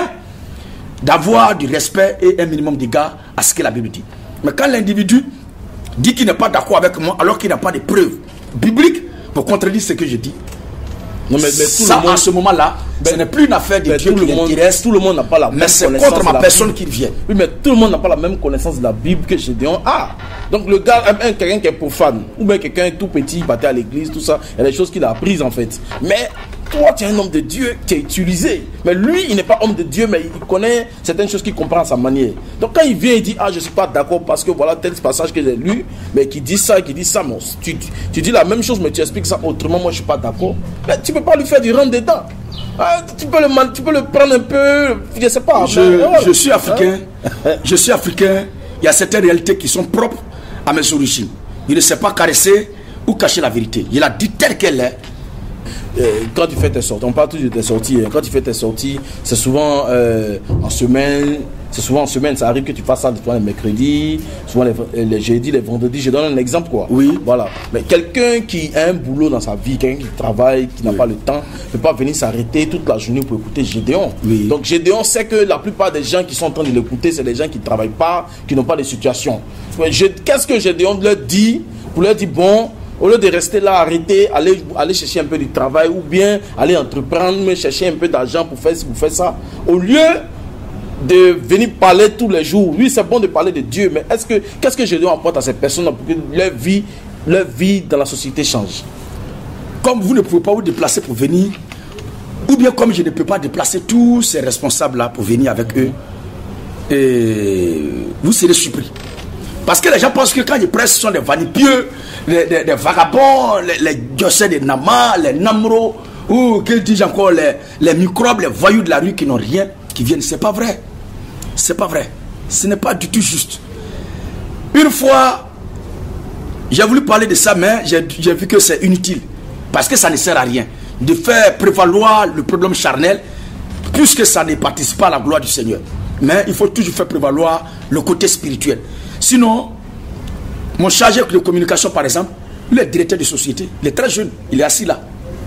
S2: d'avoir du respect et un minimum d'égard à ce que la Bible dit. Mais quand l'individu dit qu'il n'est pas d'accord avec moi alors qu'il n'a pas de preuves bibliques pour contredire ce que je dis, Non, mais, mais tout ça, le monde, à ce moment-là, ce n'est plus une affaire de Dieu qui l'intéresse.
S1: Tout le monde n'a pas la même connaissance.
S2: Mais c'est contre ma personne qu'il vient.
S1: Oui, mais tout le monde n'a pas la même connaissance de la Bible que Gédéon a. Donc le gars, un, quelqu'un qui est profane, ou bien quelqu'un tout petit, battait à l'église, tout ça, il y a des choses qu'il a apprises en fait. Mais toi, tu es un homme de Dieu qui est utilisé. Mais lui, il n'est pas homme de Dieu, mais il connaît certaines choses qu'il comprend à sa manière. Donc quand il vient, il dit, ah, je ne suis pas d'accord parce que voilà tel passage que j'ai lu, mais qui dit ça, qui dit ça. Bon, tu, tu, tu dis la même chose, mais tu expliques ça autrement, moi je ne suis pas d'accord. Mais tu ne peux pas lui faire du rentre dedans. Ah, tu, peux le, tu peux le prendre un peu, je ne sais pas.
S2: Je, mais, voilà. je suis africain, hein? je suis africain, il y a certaines réalités qui sont propres à mes origines. Il ne sait pas caresser ou cacher la vérité. Il a dit telle qu'elle est.
S1: Quand tu fais tes sorties, on parle toujours de tes sorties, hein. Quand tu fais tes sorties, c'est souvent euh, en semaine, c'est souvent en semaine, ça arrive que tu fasses ça les mercredis, souvent les, les jeudis, les vendredis, je donne un exemple quoi.
S2: Oui.
S1: Voilà. Mais quelqu'un qui a un boulot dans sa vie, quelqu'un qui travaille, qui n'a oui. pas le temps, ne peut pas venir s'arrêter toute la journée pour écouter Gédéon. Oui. Donc Gédéon sait que la plupart des gens qui sont en train de l'écouter, c'est des gens qui ne travaillent pas, qui n'ont pas de situation. Qu'est-ce que Gédéon leur dit pour leur dire bon, au lieu de rester là, arrêter, aller, aller chercher un peu du travail ou bien aller entreprendre, mais chercher un peu d'argent pour faire, pour faire ça. Au lieu de venir parler tous les jours, oui, c'est bon de parler de Dieu, mais est-ce que, qu'est-ce que Gédéon apporte à ces personnes pour que leur vie, leur vie dans la société change?
S2: Comme vous ne pouvez pas vous déplacer pour venir, ou bien comme je ne peux pas déplacer tous ces responsables-là pour venir avec eux, et vous serez surpris. Parce que les gens pensent que quand ils prêchent, ce sont des vanipieux, des, des, des vagabonds, les, les diocèses de Nama, les Namro, ou qu'ils disent encore les, les microbes, les voyous de la rue qui n'ont rien, qui viennent. C'est pas vrai. C'est pas vrai. Ce n'est pas du tout juste. Une fois, j'ai voulu parler de ça, mais j'ai vu que c'est inutile. Parce que ça ne sert à rien de faire prévaloir le problème charnel, puisque ça ne participe pas à la gloire du Seigneur. Mais il faut toujours faire prévaloir le côté spirituel. Sinon, mon chargé de communication, par exemple, il est directeur de société, il est très jeune, il est assis là.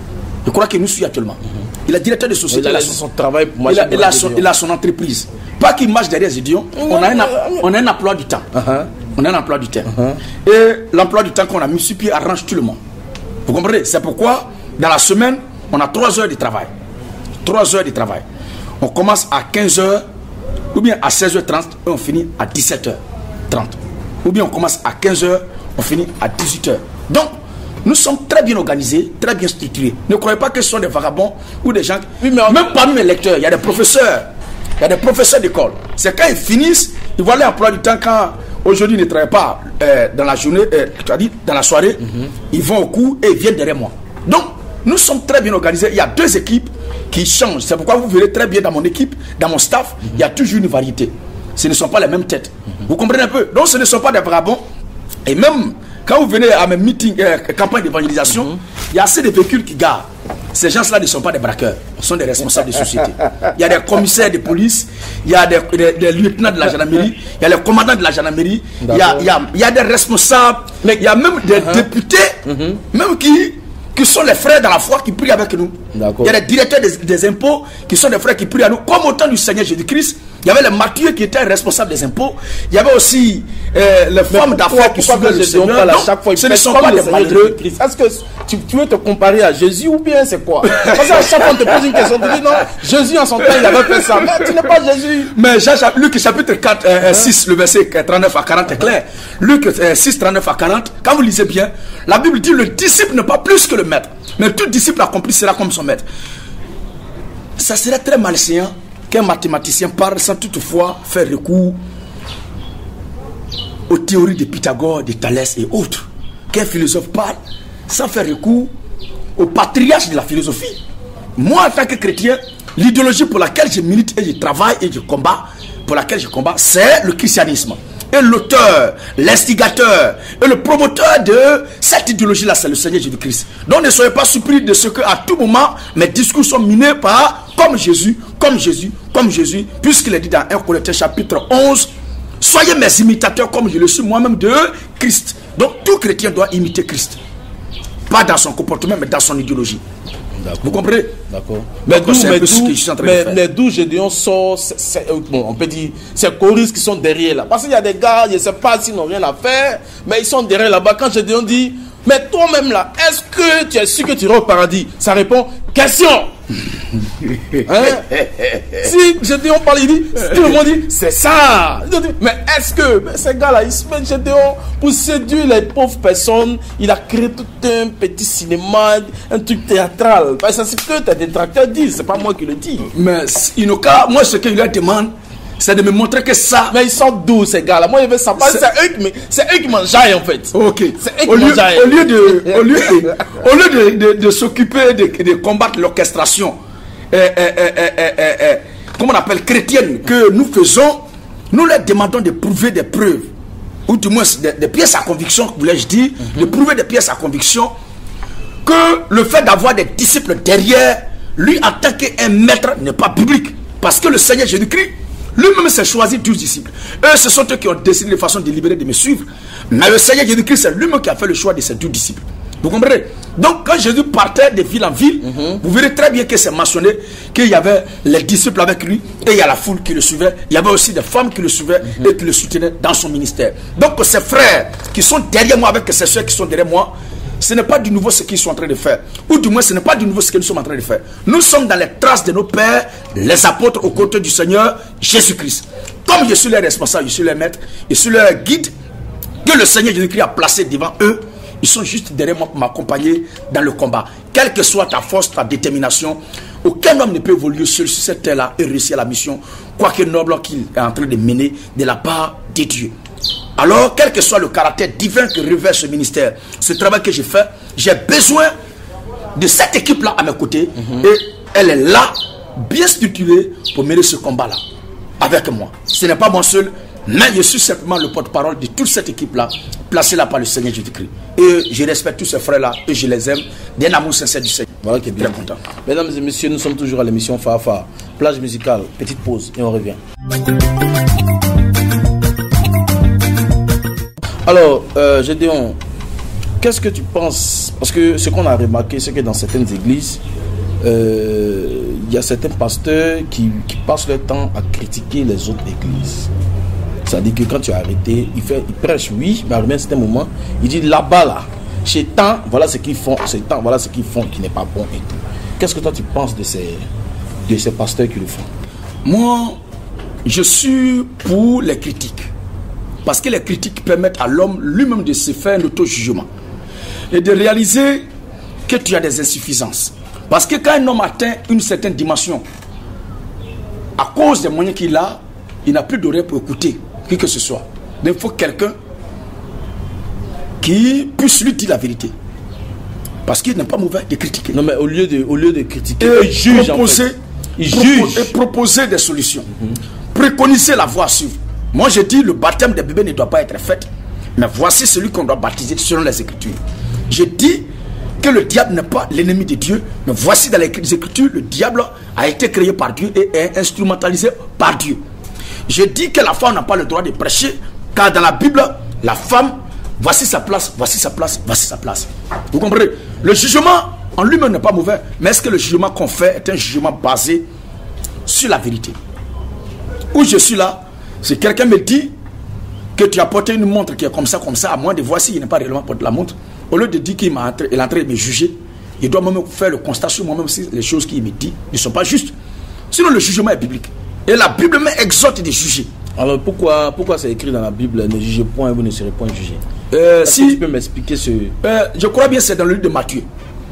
S2: Je crois qu'il nous suit actuellement. Mm-hmm. Il est directeur de société.
S1: Il a son travail pour
S2: il, a, il, a son, il a son entreprise. Pas qu'il marche derrière Gédéon, on, a un, on a un emploi du temps. Uh-huh. On a un emploi du temps. Uh-huh. Et l'emploi du temps qu'on a mis sur pied arrange tout le monde. Vous comprenez? C'est pourquoi, dans la semaine, on a trois heures de travail. trois heures de travail. On commence à quinze heures, ou bien à seize heures trente, et on finit à dix-sept heures trente. Ou bien on commence à quinze heures, on finit à dix-huit heures. Donc, nous sommes très bien organisés, très bien structurés. Ne croyez pas que ce sont des vagabonds ou des gens... Oui, mais même parmi mes lecteurs, il y a des professeurs. Il y a des professeurs d'école. C'est quand ils finissent, ils voient l'emploi du temps quand aujourd'hui ils ne travaillent pas euh, dans la journée, euh, dans la soirée, mm-hmm. ils vont au cours et ils viennent derrière moi. Donc, nous sommes très bien organisés. Il y a deux équipes qui changent. C'est pourquoi vous verrez très bien dans mon équipe, dans mon staff, mm-hmm. il y a toujours une variété. Ce ne sont pas les mêmes têtes. Mm-hmm. Vous comprenez un peu? Donc ce ne sont pas des vagabonds. Et même quand vous venez à mes meetings, euh, campagnes d'évangélisation, mm-hmm. il y a assez de véhicules qui garent. Ces gens-là ne sont pas des braqueurs, ce sont des responsables de société. Il y a des commissaires de police, il y a des, des, des lieutenants de la gendarmerie, il y a les commandants de la gendarmerie, il y a, il y a, il y a des responsables, mais il y a même des uh-huh. députés, mm-hmm. même qui, qui sont les frères dans la foi qui prient avec nous. Il y a des directeurs des, des impôts qui sont des frères qui prient à nous, comme au temps du Seigneur Jésus-Christ. Il y avait les martyrs qui étaient responsables des impôts. Il y avait aussi euh, les femmes d'affaires qui suivaient le Seigneur.
S1: À chaque fois, ce ne sont pas des malheureux. Est-ce que tu, tu veux te comparer à Jésus ou bien c'est quoi? Parce qu'à chaque fois on te pose une question, tu dis non, Jésus en son temps il avait fait ça. Mais tu n'es pas Jésus.
S2: Mais Jean, Luc chapitre quatre, euh, hein? six, le verset trente-neuf à quarante est clair. Luc euh, six, trente-neuf à quarante, quand vous lisez bien, la Bible dit le disciple n'est pas plus que le maître. Mais tout disciple accompli sera comme son maître. Ça serait très malséant qu'un mathématicien parle sans toutefois faire recours aux théories de Pythagore, de Thalès et autres. Qu'un philosophe parle sans faire recours au patriarche de la philosophie. Moi, en tant que chrétien, l'idéologie pour laquelle je milite et je travaille et je combats, pour laquelle je combats, c'est le christianisme. Et l'auteur, l'instigateur et le promoteur de cette idéologie-là, c'est le Seigneur Jésus-Christ. Donc ne soyez pas surpris de ce qu'à tout moment, mes discours sont minés par comme Jésus, comme Jésus, comme Jésus, puisqu'il est dit dans un Corinthiens chapitre onze, soyez mes imitateurs comme je le suis moi-même de Christ. Donc tout chrétien doit imiter Christ. Pas dans son comportement, mais dans son idéologie. Vous comprenez?
S1: D'accord. Mais d'où mais, mais d'où Gédéon sort, bon, on peut dire, ces choristes qui sont derrière là. Parce qu'il y a des gars, je ne sais pas s'ils n'ont rien à faire, mais ils sont derrière là-bas. Quand Gédéon dit, mais toi-même là, est-ce que tu es sûr que tu iras au paradis? Ça répond, Question. Hein? Si Gédéon parle, il dit, tout le monde dit, c'est ça. Mais est-ce que ces gars-là, ils se mettent Gédéon pour séduire les pauvres personnes? Il a créé tout un petit cinéma, un truc théâtral. C'est ce que tes détracteurs disent, c'est pas moi qui le dis.
S2: Mais Inoka, moi ce qu'il leur demande, c'est de me montrer que ça.
S1: Mais ils sont d'où ces gars-là? Moi, je veux savoir. C'est eux qui, c'est eux qui m'enjaillent en fait.
S2: Ok.
S1: C'est eux
S2: au
S1: qui
S2: lieu,
S1: m'enjaillent.
S2: au lieu de, au lieu de, au lieu de, de, de s'occuper de, de combattre l'orchestration, euh, euh, euh, euh, euh, euh, comment on appelle, chrétienne, que nous faisons, nous leur demandons de prouver des preuves, ou du moins des, des pièces à conviction, voulais-je dire, mm-hmm. de prouver des pièces à conviction, que le fait d'avoir des disciples derrière, lui en tant qu'un maître, n'est pas biblique. Parce que le Seigneur Jésus-Christ, lui-même s'est choisi douze disciples. Eux, ce sont eux qui ont décidé de façon délibérée de me suivre. Mais le Seigneur Jésus-Christ, c'est lui-même qui a fait le choix de ces douze disciples. Vous comprenez? Donc, quand Jésus partait de ville en ville, mm-hmm. vous verrez très bien que c'est mentionné qu'il y avait les disciples avec lui et il y a la foule qui le suivait. Il y avait aussi des femmes qui le suivaient mm-hmm. et qui le soutenaient dans son ministère. Donc, ces frères qui sont derrière moi avec ces soeurs qui sont derrière moi, ce n'est pas du nouveau ce qu'ils sont en train de faire. Ou du moins, ce n'est pas du nouveau ce que nous sommes en train de faire. Nous sommes dans les traces de nos pères, les apôtres, aux côtés du Seigneur Jésus-Christ. Comme je suis leur responsable, je suis leur maître, je suis leur guide, que le Seigneur Jésus-Christ a placé devant eux, ils sont juste derrière moi pour m'accompagner dans le combat. Quelle que soit ta force, ta détermination, aucun homme ne peut évoluer seul sur cette terre-là et réussir la mission, quoique noble qu'il est en train de mener de la part de Dieu. Alors, quel que soit le caractère divin que revêt ce ministère, ce travail que j'ai fait, j'ai besoin de cette équipe-là à mes côtés. Mm-hmm. Et elle est là, bien structurée, pour mener ce combat-là avec moi. Ce n'est pas moi seul, mais je suis simplement le porte-parole de toute cette équipe-là, placée là par le Seigneur Jésus-Christ. Et je respecte tous ces frères-là et je les aime d'un amour sincère du Seigneur.
S1: Voilà qui est bien très content. Mesdames et messieurs, nous sommes toujours à l'émission Fafa. Plage musicale, petite pause et on revient. Alors, euh, Gédéon, qu'est-ce que tu penses? Parce que ce qu'on a remarqué, c'est que dans certaines églises, euh, il y a certains pasteurs qui, qui passent leur temps à critiquer les autres églises. C'est-à-dire que quand tu as arrêté, il, fait, il prêche, oui, mais à un certain moment, il dit là-bas, là, chez tant, voilà ce qu'ils font, chez tant, voilà ce qu'ils font qui n'est pas bon et tout. Qu'est-ce que toi tu penses de ces, de ces pasteurs qui le font?
S2: Moi, je suis pour les critiques. Parce que les critiques permettent à l'homme lui-même de se faire un auto-jugement et de réaliser que tu as des insuffisances. Parce que quand un homme atteint une certaine dimension, à cause des moyens qu'il a, il n'a plus d'oreille pour écouter qui que ce soit. Mais il faut quelqu'un qui puisse lui dire la vérité. Parce qu'il n'est pas mauvais de critiquer.
S1: Non, mais au lieu de, au lieu de critiquer,
S2: et
S1: il juge
S2: proposer,
S1: en fait. Il
S2: propo
S1: juge.
S2: Et proposer des solutions.
S1: Mm-hmm.
S2: Préconiser la voie à suivre. Moi, je dis le baptême des bébés ne doit pas être fait. Mais voici celui qu'on doit baptiser selon les Écritures. Je dis que le diable n'est pas l'ennemi de Dieu. Mais voici dans les Écritures, le diable a été créé par Dieu et est instrumentalisé par Dieu. Je dis que la femme n'a pas le droit de prêcher. Car dans la Bible, la femme, voici sa place, voici sa place, voici sa place. Vous comprenez? Le jugement en lui-même n'est pas mauvais. Mais est-ce que le jugement qu'on fait est un jugement basé sur la vérité? Où je suis là, si quelqu'un me dit que tu as porté une montre qui est comme ça, comme ça, à moins de voir s'il n'est pas réellement porté la montre, au lieu de dire qu'il est en train de me juger, il doit même faire le constat sur moi-même si les choses qu'il me dit ne sont pas justes. Sinon, le jugement est biblique. Et la Bible m'exhorte de juger.
S1: Alors pourquoi, pourquoi c'est écrit dans la Bible, ne jugez point et vous ne serez point jugés?
S2: euh, Si
S1: tu peux m'expliquer ce...
S2: Euh, je crois bien que c'est dans le livre de Matthieu.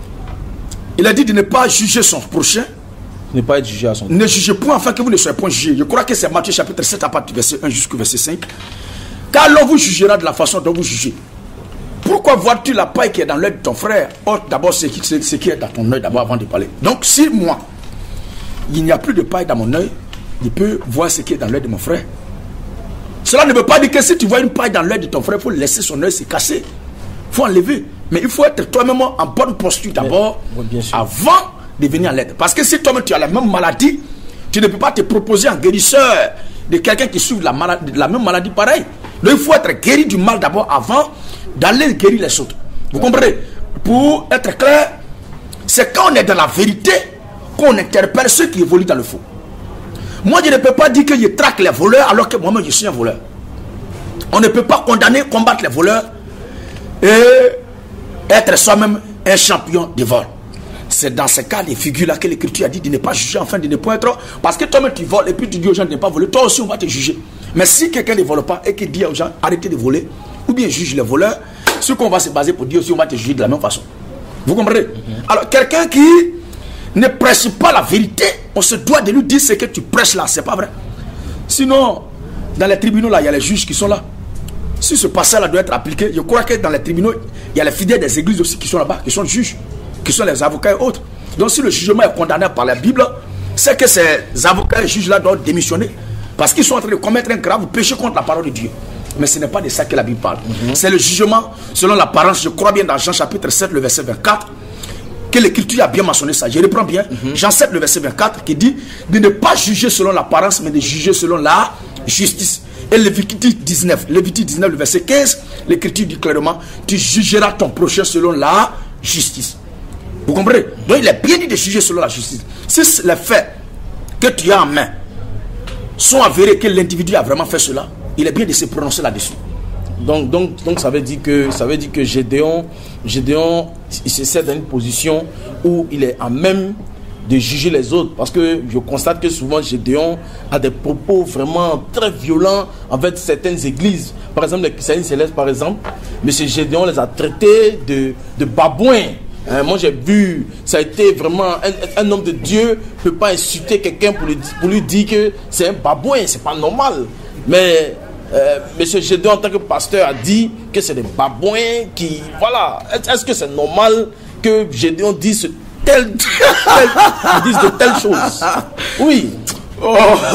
S2: Il a dit de ne pas juger son prochain.
S1: Ne pas être jugé à son tour.
S2: Ne jugez point afin que vous ne soyez point jugés. Je crois que c'est Matthieu chapitre sept à partir du verset un jusqu'au verset cinq. Car l'on vous jugera de la façon dont vous jugez. Pourquoi vois-tu la paille qui est dans l'œil de ton frère? Or, d'abord, ce qui, ce qui est dans ton œil d'abord avant de parler. Donc, si moi, il n'y a plus de paille dans mon œil, je peux voir ce qui est dans l'œil de mon frère. Cela ne veut pas dire que si tu vois une paille dans l'œil de ton frère, il faut laisser son œil se casser. Il faut enlever. Mais il faut être toi-même en bonne posture d'abord, avant de venir à l'aide. Parce que si toi-même tu as la même maladie, tu ne peux pas te proposer en guérisseur de quelqu'un qui souffre de la, maladie, de la même maladie pareille. Donc il faut être guéri du mal d'abord avant d'aller guérir les autres. Vous comprenez? Pour être clair, c'est quand on est dans la vérité qu'on interpelle ceux qui évoluent dans le faux. Moi je ne peux pas dire que je traque les voleurs alors que moi-même je suis un voleur. On ne peut pas condamner, combattre les voleurs et être soi-même un champion de vol. C'est dans ces cas, les figures-là, que l'Écriture a dit de ne pas juger, enfin de ne pas être. Parce que toi-même tu voles et puis tu dis aux gens de ne pas voler, toi aussi on va te juger. Mais si quelqu'un ne vole pas et qu'il dit aux gens arrêtez de voler, ou bien juge les voleurs, ce qu'on va se baser pour dire aussi on va te juger de la même façon. Vous comprenez? Mm-hmm. Alors quelqu'un qui ne prêche pas la vérité, on se doit de lui dire ce que tu prêches là, c'est pas vrai. Sinon, dans les tribunaux là, il y a les juges qui sont là. Si ce passage là doit être appliqué, je crois que dans les tribunaux, il y a les fidèles des églises aussi qui sont là-bas, qui sont juges, qui sont les avocats et autres. Donc si le jugement est condamné par la Bible, c'est que ces avocats et juges là doivent démissionner. Parce qu'ils sont en train de commettre un grave péché contre la parole de Dieu. Mais ce n'est pas de ça que la Bible parle. Mm-hmm. C'est le jugement selon l'apparence. Je crois bien dans Jean chapitre sept, le verset vingt-quatre, que l'Écriture a bien mentionné ça. Je reprends bien. Mm-hmm. Jean sept, le verset vingt-quatre, qui dit de ne pas juger selon l'apparence, mais de juger selon la justice. Et Lévitique dix-neuf, Lévitique dix-neuf, le verset quinze, l'Écriture dit clairement, tu jugeras ton prochain selon la justice. Vous comprenez? Donc il est bien dit de juger selon la justice. Si les faits que tu as en main sont avérés que l'individu a vraiment fait cela, il est bien de se prononcer là-dessus.
S1: Donc, donc, donc ça veut dire que ça veut dire que Gédéon, Gédéon, il se sert dans une position où il est en même de juger les autres, parce que je constate que souvent Gédéon a des propos vraiment très violents envers certaines églises. Par exemple, les chrétiens célestes, par exemple, M. Gédéon les a traités de, de babouins. Hein, moi j'ai vu, ça a été vraiment un, un homme de Dieu ne peut pas insulter quelqu'un pour, pour lui dire que c'est un babouin, c'est pas normal. Mais euh, M. Gédéon en tant que pasteur a dit que c'est des babouins qui, voilà. Est-ce que c'est normal que Gédéon dise tel, tel, dise de telles choses? Oui.
S2: Oh,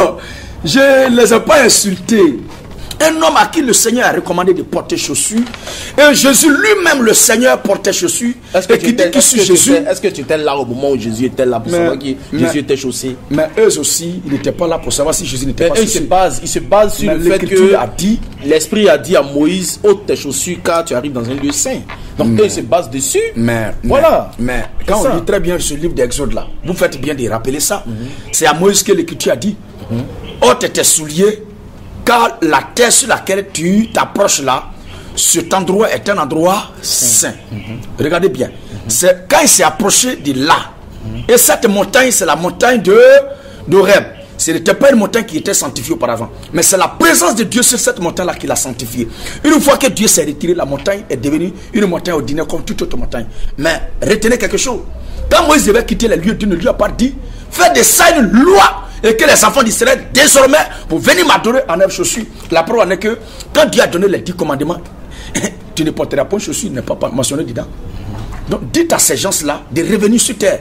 S2: je ne les ai pas insultés. Un homme à qui le Seigneur a recommandé de porter chaussures. Et Jésus lui-même, le Seigneur, portait chaussures.
S1: Est-ce que, tu étais, est-ce, que Jésus... est-ce que tu étais là au moment où Jésus était là pour mais, savoir que mais, Jésus était chaussé?
S2: Mais eux aussi, ils n'étaient pas là pour savoir si Jésus n'était pas chaussé.
S1: Ils se basent, ils se basent sur mais le fait que a dit, l'Esprit a dit à Moïse, ôte tes chaussures car tu arrives dans un lieu saint. Donc mais, eux, ils se basent dessus.
S2: Mais,
S1: voilà.
S2: Mais, mais quand on lit très bien ce livre d'Exode là, vous faites bien de rappeler ça. Mm-hmm. C'est à Moïse que l'Écriture a dit, mm-hmm. ôte tes souliers. Car la terre sur laquelle tu t'approches là, cet endroit est un endroit saint. Mm-hmm. Regardez bien. Mm-hmm. C'est quand il s'est approché de là. Mm-hmm. Et cette montagne, c'est la montagne de d'Horeb. Ce n'était pas une montagne qui était sanctifiée auparavant. Mais c'est la présence de Dieu sur cette montagne-là qui l'a sanctifiée. Une fois que Dieu s'est retiré, la montagne est devenue une montagne ordinaire comme toute autre montagne. Mais retenez quelque chose. Quand Moïse devait quitter les lieux, Dieu ne lui a pas dit, fais de ça une loi. Et que les enfants d'Israël, désormais, pour venir m'adorer en leurs chaussures. La preuve en est que, quand Dieu a donné les dix commandements, tu ne porteras pas une chaussure, il n'est pas mentionné dedans. Donc, dites à ces gens-là de revenir sur terre.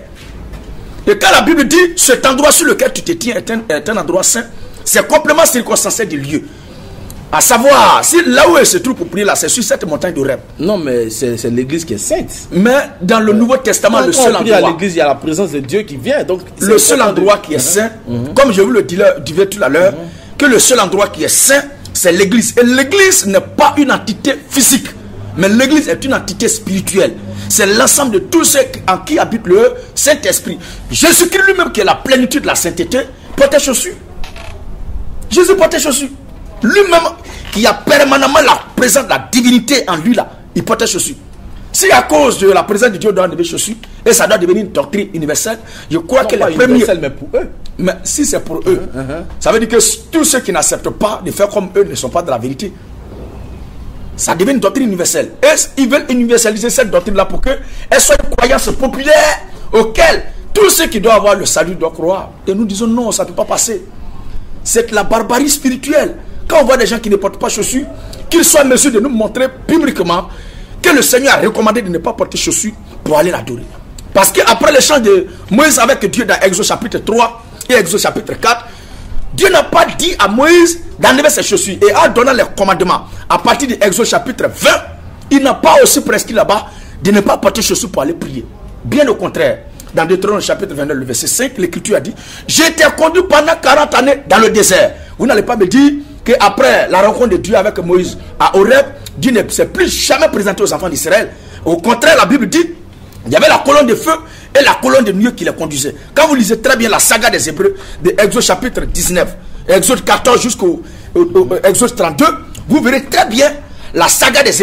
S2: Et quand la Bible dit, cet endroit sur lequel tu te tiens est un, est un endroit saint, c'est complètement circonstancié du lieu. À savoir, si là où elle se trouve pour prier là, c'est sur cette montagne de Horeb.
S1: Non, mais c'est l'église qui est sainte.
S2: Mais dans le Nouveau Testament,
S1: quand
S2: le seul endroit.
S1: À l'église, il y a la présence de Dieu qui vient. Donc
S2: le seul endroit de... qui est saint, mm-hmm. comme je vous le disais tout à l'heure, mm-hmm. que le seul endroit qui est saint, c'est l'église. Et l'église n'est pas une entité physique, mais l'église est une entité spirituelle. C'est l'ensemble de tous ceux en qui habite le Saint-Esprit. Jésus-Christ lui-même, qui est la plénitude de la sainteté, portait chaussures. Jésus portait chaussures. Lui-même, qui a permanemment la présence de la divinité en lui là, il portait chaussures. Si à cause de la présence de Dieu doit enlever chaussures, et ça doit devenir une doctrine universelle, je crois non, que les premiers...
S1: mais pour eux.
S2: Mais si c'est pour eux, uh -huh. ça veut dire que tous ceux qui n'acceptent pas de faire comme eux ne sont pas de la vérité. Ça devient une doctrine universelle. Et ils veulent universaliser cette doctrine-là pour qu'elle soit une croyance populaire auquel tous ceux qui doivent avoir le salut doivent croire. Et nous disons non, ça ne peut pas passer. C'est la barbarie spirituelle. Quand on voit des gens qui ne portent pas chaussures, qu'ils soient en mesure de nous montrer publiquement que le Seigneur a recommandé de ne pas porter chaussures pour aller l'adorer. Parce qu'après l'échange de Moïse avec Dieu dans Exode chapitre trois et Exode chapitre quatre, Dieu n'a pas dit à Moïse d'enlever ses chaussures. Et en donnant les commandements à partir de Exode chapitre vingt, il n'a pas aussi prescrit là-bas de ne pas porter chaussures pour aller prier. Bien au contraire, dans Deutéronome chapitre vingt-neuf, le verset cinq, l'Écriture a dit, je t'ai conduit pendant quarante années dans le désert. Vous n'allez pas me dire qu'après la rencontre de Dieu avec Moïse à Horeb, Dieu ne s'est plus jamais présenté aux enfants d'Israël. Au contraire, la Bible dit, il y avait la colonne de feu et la colonne de nuée qui les conduisait. Quand vous lisez très bien la saga des Hébreux, de Exode chapitre dix-neuf, Exode quatorze jusqu'au Exode trente-deux, vous verrez très bien la saga des Hébreux,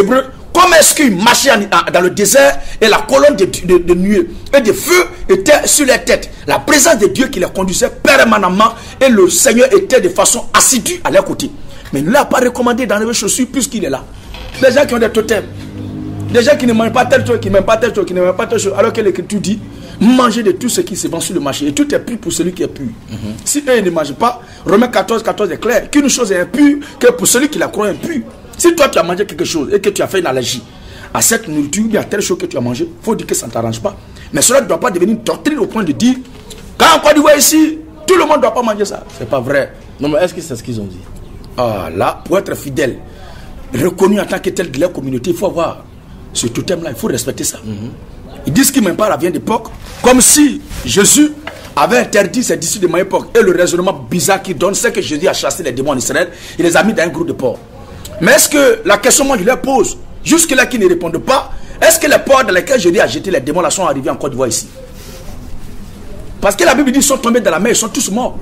S2: Comment est-ce qu'il marchait en, en, dans le désert et la colonne de, de, de nuée et de feu était sur les têtes. La présence de Dieu qui les conduisait permanemment et le Seigneur était de façon assidue à leur côté. Mais il ne l'a pas recommandé d'enlever les chaussures puisqu'il est là. Des gens qui ont des totems, des gens qui ne mangent pas telle chose, qui ne mangent pas telle chose, qui ne mangent pas telle chose, alors que l'Écriture dit mangez de tout ce qui se vend sur le marché et tout est pur pour celui qui est pur. Mm-hmm. Si eux ils ne mangent pas, Romains quatorze, quatorze est clair qu'une chose est impure que pour celui qui la croit impure. Si toi tu as mangé quelque chose et que tu as fait une allergie à cette nourriture, il y a telle chose que tu as mangé, il faut dire que ça ne t'arrange pas. Mais cela ne doit pas devenir une doctrine au point de dire quand on Côte d'Ivoire ici, tout le monde ne doit pas manger ça. C'est pas vrai.
S1: Non, mais est-ce que c'est ce qu'ils ont dit?
S2: Ah là, pour être fidèle, reconnu en tant que tel de leur communauté, il faut avoir ce totem-là, il faut respecter ça. Mm-hmm. Ils disent qu'ils ne mangent pas la viande d'époque, comme si Jésus avait interdit ses disciples de ma époque. Et le raisonnement bizarre qu'il donne, c'est que Jésus a chassé les démons en Israël, il les a mis dans un groupe de porcs. Mais est-ce que la question moi je leur pose, jusque-là qui ne répondent pas, est-ce que les porcs dans lesquels Jésus a jeté les démons là sont arrivés en Côte d'Ivoire ici? Parce que la Bible dit qu'ils sont tombés dans la mer, ils sont tous morts.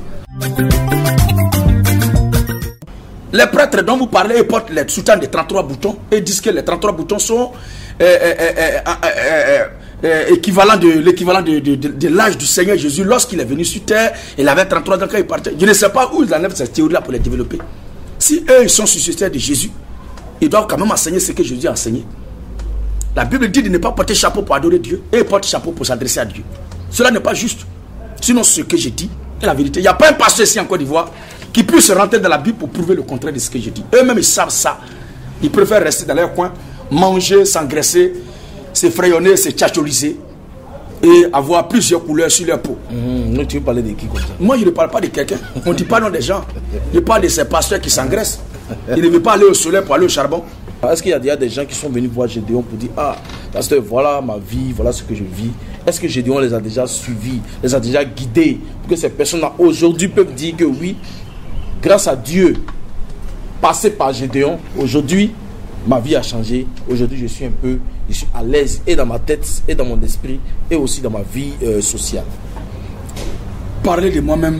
S2: Les prêtres dont vous parlez, ils portent les soutanes de trente-trois boutons et disent que les trente-trois boutons sont euh, euh, euh, euh, euh, euh, équivalents de l'équivalent de, de, de, de l'âge du Seigneur Jésus lorsqu'il est venu sur terre. Il avait trente-trois ans quand il partait. Je ne sais pas où ils enlèvent cette théorie-là pour les développer. Si eux, ils sont sur terre de Jésus, ils doivent quand même enseigner ce que Jésus a enseigné. La Bible dit de ne pas porter chapeau pour adorer Dieu et porter chapeau pour s'adresser à Dieu. Cela n'est pas juste. Sinon, ce que j'ai dit est la vérité. Il n'y a pas un pasteur ici en Côte d'Ivoire qui puisse rentrer dans la Bible pour prouver le contraire de ce que j'ai dit. Eux-mêmes, ils savent ça. Ils préfèrent rester dans leur coin, manger, s'engraisser, s'effrayonner, se tchatcholiser et avoir plusieurs couleurs sur leur peau.
S1: Mmh, tu veux parler de qui comme ça?
S2: Moi, je ne parle pas de quelqu'un. On ne dit pas non des gens. Je parle de ces pasteurs qui s'engraissent. Ils ne veulent pas aller au soleil pour aller au charbon.
S1: Est-ce qu'il y a déjà des gens qui sont venus voir Gédéon pour dire ah, pasteur, voilà ma vie, voilà ce que je vis? Est-ce que Gédéon les a déjà suivis, les a déjà guidés pour que ces personnes-là aujourd'hui peuvent dire que oui, grâce à Dieu, passé par Gédéon, aujourd'hui, ma vie a changé. Aujourd'hui, je suis un peu, je suis à l'aise et dans ma tête, et dans mon esprit, et aussi dans ma vie euh, sociale.
S2: Parler de moi-même,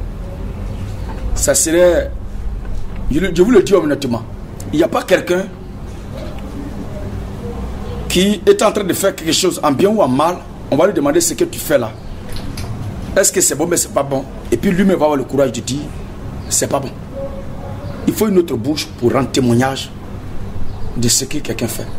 S2: ça serait, je, je vous le dis honnêtement, il n'y a pas quelqu'un qui est en train de faire quelque chose en bien ou en mal. On va lui demander ce que tu fais là. Est-ce que c'est bon, mais c'est pas bon? Et puis lui-même va avoir le courage de dire c'est pas bon. Il faut une autre bouche pour rendre témoignage de ce que quelqu'un fait.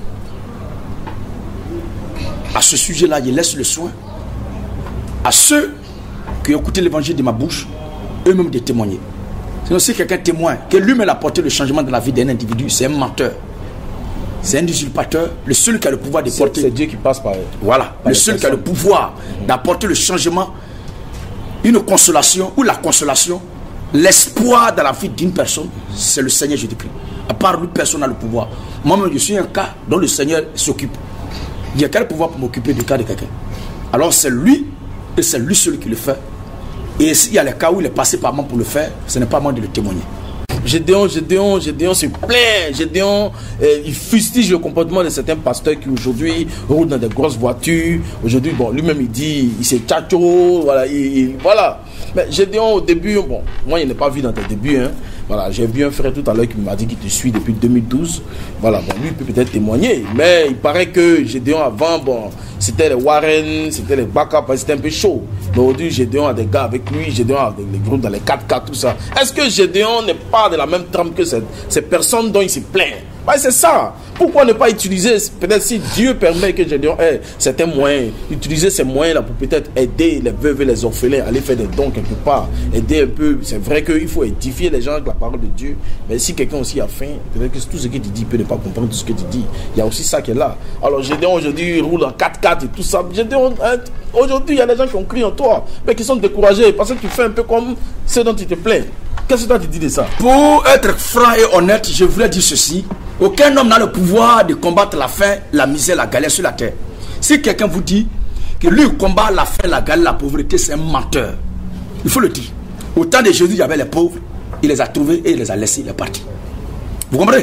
S2: À ce sujet-là, je laisse le soin à ceux qui ont écouté l'évangile de ma bouche, eux-mêmes de témoigner. Sinon, si quelqu'un témoigne que lui-même a apporté le changement dans la vie d'un individu, c'est un menteur. C'est un usurpateur. Le seul qui a le pouvoir de porter.
S1: C'est Dieu qui passe par eux.
S2: Voilà. Par le seul personnes. Qui a le pouvoir mmh. d'apporter le changement, une consolation ou la consolation, l'espoir dans la vie d'une personne, c'est le Seigneur Jésus-Christ. À part lui, personne n'a le pouvoir. Moi-même, je suis un cas dont le Seigneur s'occupe. Il y a quel pouvoir pour m'occuper du cas de quelqu'un? Alors c'est lui et c'est lui seul qui le fait. Et s'il y a les cas où il est passé par moi pour le faire, ce n'est pas moi de le témoigner.
S1: Gédéon, Gédéon, Gédéon se plaint. Gédéon, euh, il fustige le comportement de certains pasteurs qui aujourd'hui roulent dans des grosses voitures. Aujourd'hui, bon, lui-même il dit, il s'est tchacho, voilà, il, il, voilà. Mais Gédéon, au début, bon, moi, il n'est pas vu dans tes débuts, hein. Voilà, j'ai vu un frère tout à l'heure qui m'a dit qu'il te suit depuis deux mille douze. Voilà, bon, lui, il peut peut-être témoigner. Mais il paraît que Gédéon, avant, bon, c'était les Warren, c'était les backups, c'était un peu chaud. Mais aujourd'hui, Gédéon a des gars avec lui, Gédéon a des les groupes dans les quatre quatre, tout ça. Est-ce que Gédéon n'est pas de la même trempe que cette, ces personnes dont il se plaint? Ouais, c'est ça. Pourquoi ne pas utiliser, peut-être si Dieu permet que Gédéon ait certains moyens, utiliser ces moyens-là pour peut-être aider les veuves et les orphelins, aller faire des dons quelque part, aider un peu. C'est vrai qu'il faut édifier les gens avec la parole de Dieu, mais si quelqu'un aussi a faim, peut-être que tout ce que tu dis, il peut ne pas comprendre tout ce que tu dis. Il y a aussi ça qui est là. Alors Gédéon aujourd'hui il roule en quatre quatre et tout ça. Gédéon, hein, aujourd'hui il y a des gens qui ont crié en toi, mais qui sont découragés parce que tu fais un peu comme ceux dont tu te plains. Qu'est-ce que toi tu dis de ça?
S2: Pour être franc et honnête, je voulais dire ceci. Aucun homme n'a le pouvoir de combattre la faim, la misère, la galère sur la terre. Si quelqu'un vous dit que lui combat la faim, la galère, la pauvreté, c'est un menteur. Il faut le dire. Au temps de Jésus, il y avait les pauvres, il les a trouvés et il les a laissés, il est parti. Vous comprenez?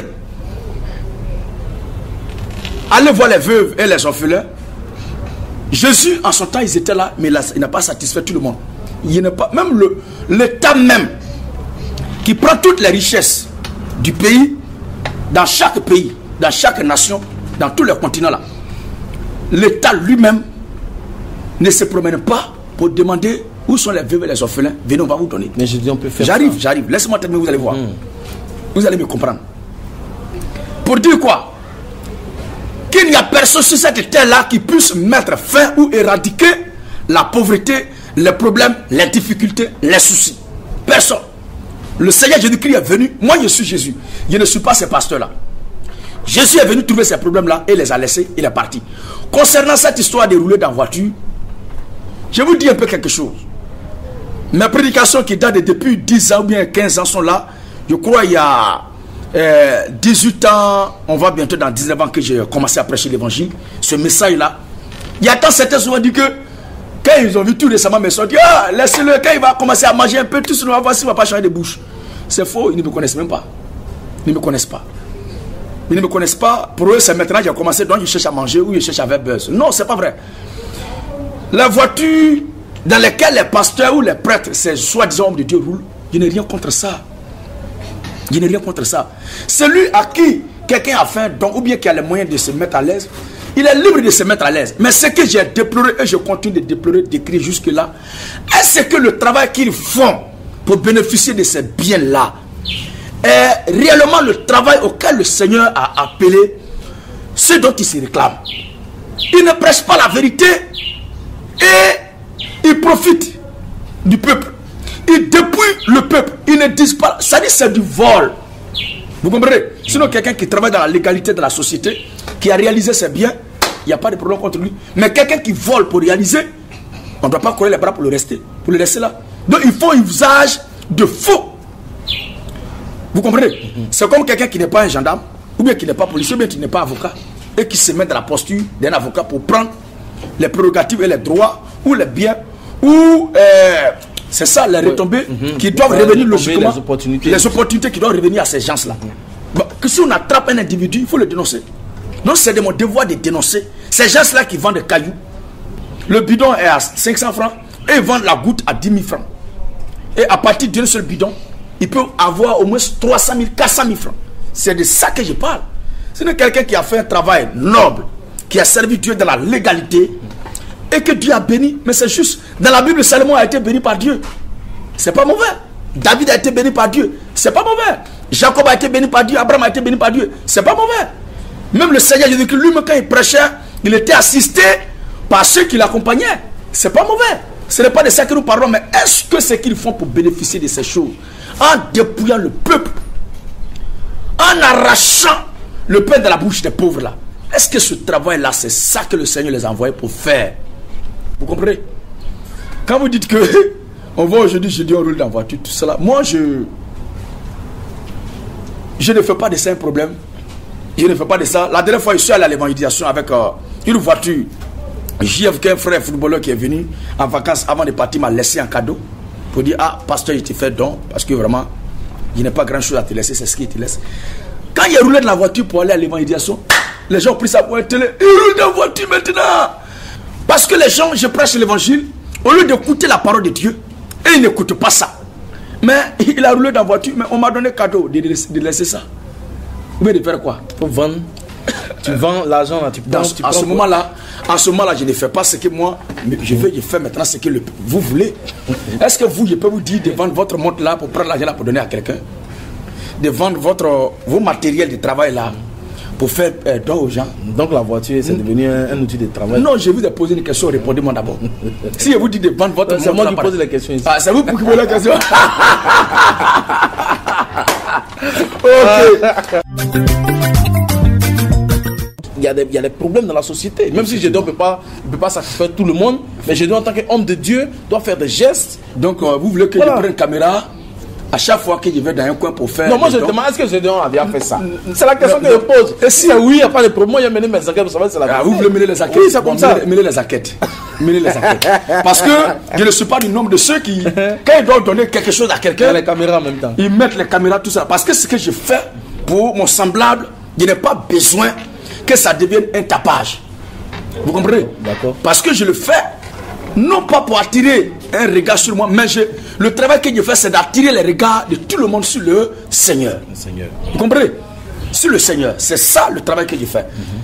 S2: Allez voir les veuves et les orphelins. Jésus, en son temps, ils étaient là, mais il n'a pas satisfait tout le monde. Il n'est pas, même le, l'État même, qui prend toutes les richesses du pays, dans chaque pays, dans chaque nation, dans tous les continents là, l'État lui-même ne se promène pas pour demander où sont les veuves et les orphelins. Venez, on va vous donner.
S1: Mais je dis, on peut faire.
S2: J'arrive, j'arrive. Laissez-moi terminer, vous allez voir.
S1: Mmh.
S2: Vous allez me comprendre. Pour dire quoi? Qu'il n'y a personne sur cette terre-là qui puisse mettre fin ou éradiquer la pauvreté, les problèmes, les difficultés, les soucis. Personne. Le Seigneur Jésus-Christ est venu. Moi, je suis Jésus. Je ne suis pas ces pasteurs-là. Jésus est venu trouver ces problèmes-là et les a laissés. Il est parti. Concernant cette histoire de rouler dans la voiture, je vous dis un peu quelque chose. Mes prédications qui datent de depuis dix ans ou bien quinze ans sont là. Je crois il y a euh, dix-huit ans, on va bientôt dans dix-neuf ans que j'ai commencé à prêcher l'évangile. Ce message-là. Il y a tant certains souvent dit que quand ils ont vu tout récemment, mes soeurs disent ah, laissez-le, quand il va commencer à manger un peu, tout ce qu'on va voir s'il ne va pas changer de bouche. C'est faux, ils ne me connaissent même pas. Ils ne me connaissent pas. Ils ne me connaissent pas. Pour eux, c'est maintenant qu'ils ont commencé, donc ils cherchent à manger ou ils cherchent à faire buzz. Non, c'est pas vrai. La voiture dans laquelle les pasteurs ou les prêtres, ces soi-disant hommes de Dieu roulent, je n'ai rien contre ça. Je n'ai rien contre ça. Celui à qui quelqu'un a fait un don ou bien qui a les moyens de se mettre à l'aise, il est libre de se mettre à l'aise. Mais ce que j'ai déploré et je continue de déplorer, d'écrire jusque-là, est-ce que le travail qu'ils font pour bénéficier de ces biens-là est réellement le travail auquel le Seigneur a appelé ceux dont ils se réclament? Ils ne prêchent pas la vérité et ils profitent du peuple. Ils dépouillent le peuple. Ils ne disent pas. Ça dit c'est du vol. Vous comprenez? Sinon quelqu'un qui travaille dans la légalité de la société, qui a réalisé ses biens, il n'y a pas de problème contre lui. Mais quelqu'un qui vole pour réaliser, on ne doit pas courir les bras pour le rester, pour le laisser là. Donc il faut un usage de faux. Vous comprenez? Mm-hmm. C'est comme quelqu'un qui n'est pas un gendarme, ou bien qui n'est pas policier, ou bien qui n'est pas avocat, et qui se met dans la posture d'un avocat pour prendre les prérogatives et les droits, ou les biens, ou euh, c'est ça les retombées mm-hmm. qui doivent ouais, revenir logiquement, les opportunités. les opportunités qui doivent revenir à ces gens-là. Mm-hmm. Bon, que si on attrape un individu, il faut le dénoncer. Donc c'est de mon devoir de dénoncer ces gens-là qui vendent des cailloux. Le bidon est à cinq cents francs et ils vendent la goutte à dix mille francs. Et à partir d'un seul bidon, il peut avoir au moins trois cent mille, quatre cent mille francs. C'est de ça que je parle. C'est quelqu'un qui a fait un travail noble, qui a servi Dieu dans la légalité et que Dieu a béni. Mais c'est juste, dans la Bible, Salomon a été béni par Dieu. C'est pas mauvais. David a été béni par Dieu. C'est pas mauvais. Jacob a été béni par Dieu. Abraham a été béni par Dieu. C'est pas mauvais. Même le Seigneur Jésus-Christ, lui-même, quand il prêchait, il était assisté par ceux qui l'accompagnaient. C'est pas mauvais. Ce n'est pas de ça que nous parlons, mais est-ce que c'est qu'ils font pour bénéficier de ces choses? En dépouillant le peuple, en arrachant le pain de la bouche des pauvres là. Est-ce que ce travail-là, c'est ça que le Seigneur les a envoyés pour faire? Vous comprenez? Quand vous dites que on va aujourd'hui, je dis on roule dans la voiture, tout cela. Moi, je je ne fais pas de ça un problème. Je ne fais pas de ça. La dernière fois, je suis allé à l'évangélisation avec euh, une voiture. J'ai vu qu'un frère footballeur qui est venu en vacances avant de partir m'a laissé un cadeau pour dire ah pasteur, je te fais don parce que vraiment il n'y a pas grand chose à te laisser, c'est ce qu'il te laisse. Quand il a roulé de la voiture pour aller à l'évangélisation, les gens ont pris ça pour un télé. Il roule dans la voiture maintenant. Parce que les gens, je prêche l'évangile, au lieu d'écouter la parole de Dieu, et ils n'écoutent pas ça. Mais il a roulé dans la voiture, mais on m'a donné cadeau de, de laisser ça. Ou bien de faire quoi?
S1: Pour vendre. Tu vends l'argent là, tu prends,
S2: dans,
S1: tu
S2: à
S1: prends
S2: ce moment-là, à ce moment-là, je ne fais pas ce que moi, je veux, je fais maintenant ce que le, vous voulez. Est-ce que vous, je peux vous dire de vendre votre montre là pour prendre l'argent là pour donner à quelqu'un? De vendre votre, vos matériels de travail là pour faire euh, don aux gens.
S1: Donc la voiture, c'est devenu un, un outil de travail.
S2: Non, je vous ai posé une question, répondez-moi d'abord. Si je vous dis de vendre votre montre,
S1: c'est moi qui pose les questions ici.
S2: Ah, c'est vous qui posez la question. Ok.
S1: Il y, a des, il y a des problèmes dans la société. Même si je dis on ne peut pas, peut pas satisfaire tout le monde, mais je dis en tant qu'homme de Dieu, doit faire des gestes.
S2: Donc euh, vous voulez que voilà. je prenne une caméra à chaque fois que je vais dans un coin pour faire.
S1: Non, moi je dons. demande, est-ce que Gédéon a bien fait ça? C'est la question non, que non. je pose. Et si oui, il n'y a pas de problème, moi j'ai mené mes enquêtes, vous savez, c'est la
S2: ah, vous voulez mener les enquêtes?
S1: Oui, c'est comme bon, ça.
S2: Mêler, mêler les enquêtes. Mêler les enquêtes. Parce que je ne suis pas du nombre de ceux qui, quand ils doivent donner quelque chose à quelqu'un,
S1: les caméras en même temps.
S2: Ils mettent les caméras, tout ça. Parce que ce que je fais pour mon semblable, je n'ai pas besoin que ça devienne un tapage. Vous comprenez?
S1: D'accord.
S2: Parce que je le fais, non pas pour attirer un regard sur moi, mais je, le travail que je fais, c'est d'attirer les regards de tout le monde sur le Seigneur.
S1: Le Seigneur.
S2: Vous comprenez? Sur le Seigneur. C'est ça le travail que je fais. Mm-hmm.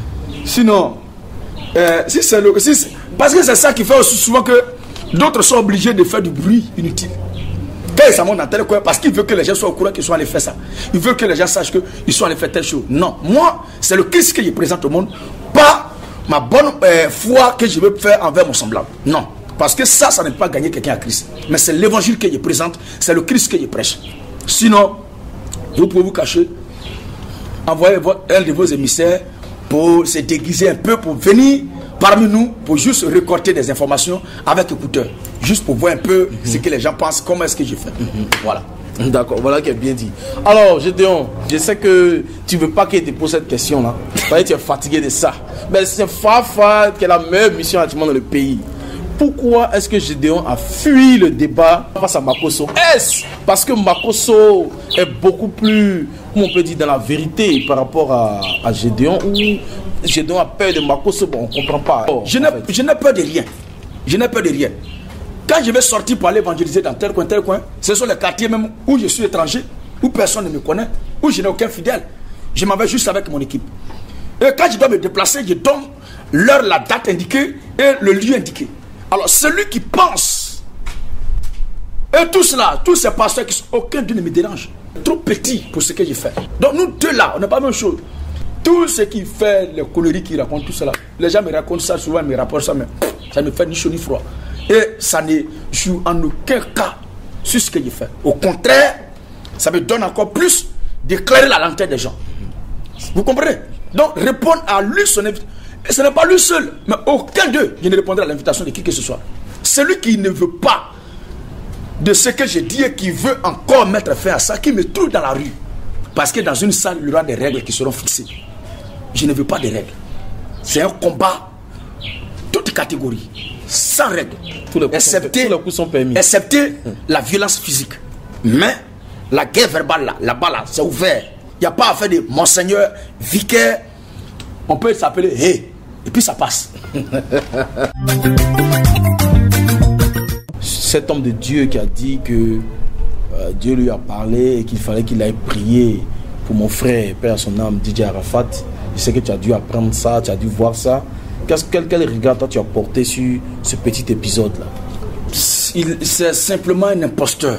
S2: Sinon, euh, si c'est le... Si parce que c'est ça qui fait aussi souvent que d'autres sont obligés de faire du bruit inutile. Quand ils s'en vont dans tel coin, parce qu'ils veulent que les gens soient au courant qu'ils sont allés faire ça. Ils veulent que les gens sachent qu'ils sont allés faire telle chose. Non, moi, c'est le Christ que je présente au monde, pas ma bonne euh, foi que je veux faire envers mon semblable. Non, parce que ça, ça n'est pas gagner quelqu'un à Christ. Mais c'est l'évangile que je présente, c'est le Christ que je prêche. Sinon, vous pouvez vous cacher, envoyer un de vos émissaires pour se déguiser un peu, pour venir parmi nous, pour juste récolter des informations avec écouteurs. Juste pour voir un peu mm-hmm. ce que les gens pensent, comment est-ce que je fais. Mm-hmm. Voilà.
S1: D'accord, voilà qui est bien dit. Alors, Gédéon, je sais que tu ne veux pas qu'il te pose cette question-là. Parce que tu es fatigué de ça. Mais c'est Fafa qui est la meilleure mission actuellement dans le pays. Pourquoi est-ce que Gédéon a fui le débat face à Makosso? Est-ce parce que Makosso est beaucoup plus, comment on peut dire, dans la vérité par rapport à, à Gédéon, ou Gédéon a peur de Makosso? Bon, on ne comprend pas. Oh,
S2: je n'ai en fait. peur de rien. Je n'ai peur de rien. Quand je vais sortir pour aller évangéliser dans tel coin, tel coin, ce sont les quartiers même où je suis étranger, où personne ne me connaît, où je n'ai aucun fidèle. Je m'en vais juste avec mon équipe. Et quand je dois me déplacer, je donne l'heure, la date indiquée et le lieu indiqué. Alors, celui qui pense, et tout cela, tous ces pasteurs, qui sont, aucun d'eux ne me dérange. Trop petit pour ce que je fais. Donc, nous deux là, on n'a pas la même chose. Tout ce qui fait, les conneries qui racontent, tout cela, les gens me racontent ça, souvent ils me rapportent ça, mais ça ne me fait ni chaud ni froid. Et ça ne joue en aucun cas sur ce que je fais. Au contraire, ça me donne encore plus d'éclairer la lanterne des gens. Vous comprenez? Donc, répondre à lui son invitation. Et ce n'est pas lui seul, mais aucun d'eux, je ne répondrai à l'invitation de qui que ce soit. Celui qui ne veut pas de ce que je dis et qui veut encore mettre fin à ça, qui me trouve dans la rue. Parce que dans une salle, il y aura des règles qui seront fixées. Je ne veux pas de règles. C'est un combat, toute catégorie, sans règles.
S1: Tous les coups excepté, sont, tous les coups sont permis.
S2: Excepté la violence physique. Mais la guerre verbale, là, là-bas, là, c'est ouvert. Il n'y a pas à faire de monseigneur, vicaire. On peut s'appeler hé. Hey, et puis ça passe.
S1: Cet homme de Dieu qui a dit que euh, Dieu lui a parlé et qu'il fallait qu'il aille prier pour mon frère, père à son âme, D J Arafat. Je sais que tu as dû apprendre ça, tu as dû voir ça. Qu'est-ce, quel, quel regard toi tu as porté sur ce petit épisode-là?
S2: C'est simplement un imposteur.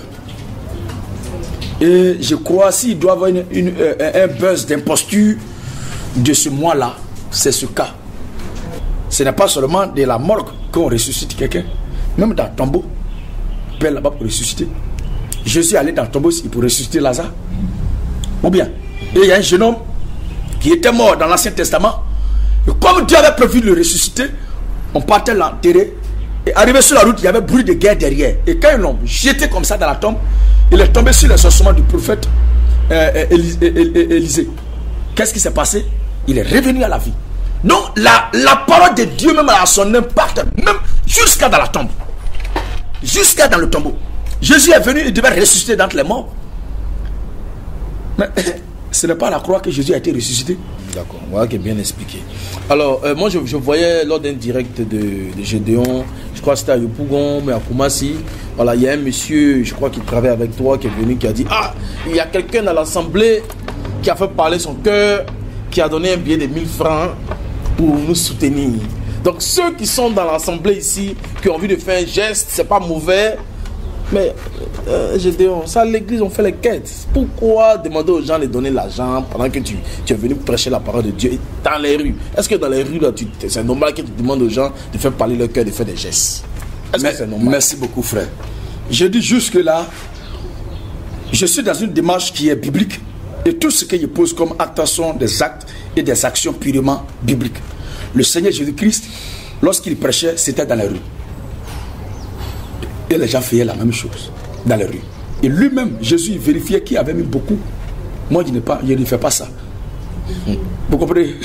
S2: Et je crois s'il doit avoir une, une, un buzz d'imposture de ce mois-là, c'est ce cas. Ce n'est pas seulement de la morgue qu'on ressuscite quelqu'un. Même dans le tombeau, Père là-bas pour ressusciter. Jésus est allé dans le tombeau pour ressusciter Lazare. Ou bien, et il y a un jeune homme qui était mort dans l'Ancien Testament. Et comme Dieu avait prévu de le ressusciter, on partait l'enterrer. Et arrivé sur la route, il y avait bruit de guerre derrière. Et quand ils l'ont jeté comme ça dans la tombe, il est tombé sur l'assoissement du prophète euh, Élisée. Qu'est-ce qui s'est passé? Il est revenu à la vie. Donc la, la parole de Dieu même a son impact, même jusqu'à dans la tombe. Jusqu'à dans le tombeau. Jésus est venu, il devait ressusciter d'entre les morts. Mais ce n'est pas à la croix que Jésus a été ressuscité.
S1: D'accord, voilà qui est bien expliqué. Alors, euh, moi je, je voyais lors d'un direct de, de Gédéon, je crois que c'était à Yopougon, mais à Koumassi. Voilà, il y a un monsieur, je crois qu'il travaille avec toi, qui est venu, qui a dit: ah, il y a quelqu'un dans l'assemblée qui a fait parler son cœur, qui a donné un billet de mille francs pour nous soutenir. Donc ceux qui sont dans l'assemblée ici, qui ont envie de faire un geste, c'est pas mauvais. Mais euh, Gédéon, ça l'église on fait les quêtes. Pourquoi demander aux gens de donner l'argent pendant que tu, tu es venu prêcher la parole de Dieu dans les rues? Est-ce que dans les rues, là, tu, c'est normal que tu demandes aux gens de faire parler leur cœur, de faire des gestes? Est-ce
S2: Mais,
S1: que c'est normal?
S2: Merci beaucoup, frère. Je dis jusque là, je suis dans une démarche qui est biblique. Et tout ce que je pose comme acte sont des actes et des actions purement bibliques. Le Seigneur Jésus-Christ, lorsqu'il prêchait, c'était dans les rues. Et les gens faisaient la même chose dans les rues. Et lui-même, Jésus, vérifiait qui avait mis beaucoup. Moi, je ne, pas, je ne fais pas ça. Vous comprenez?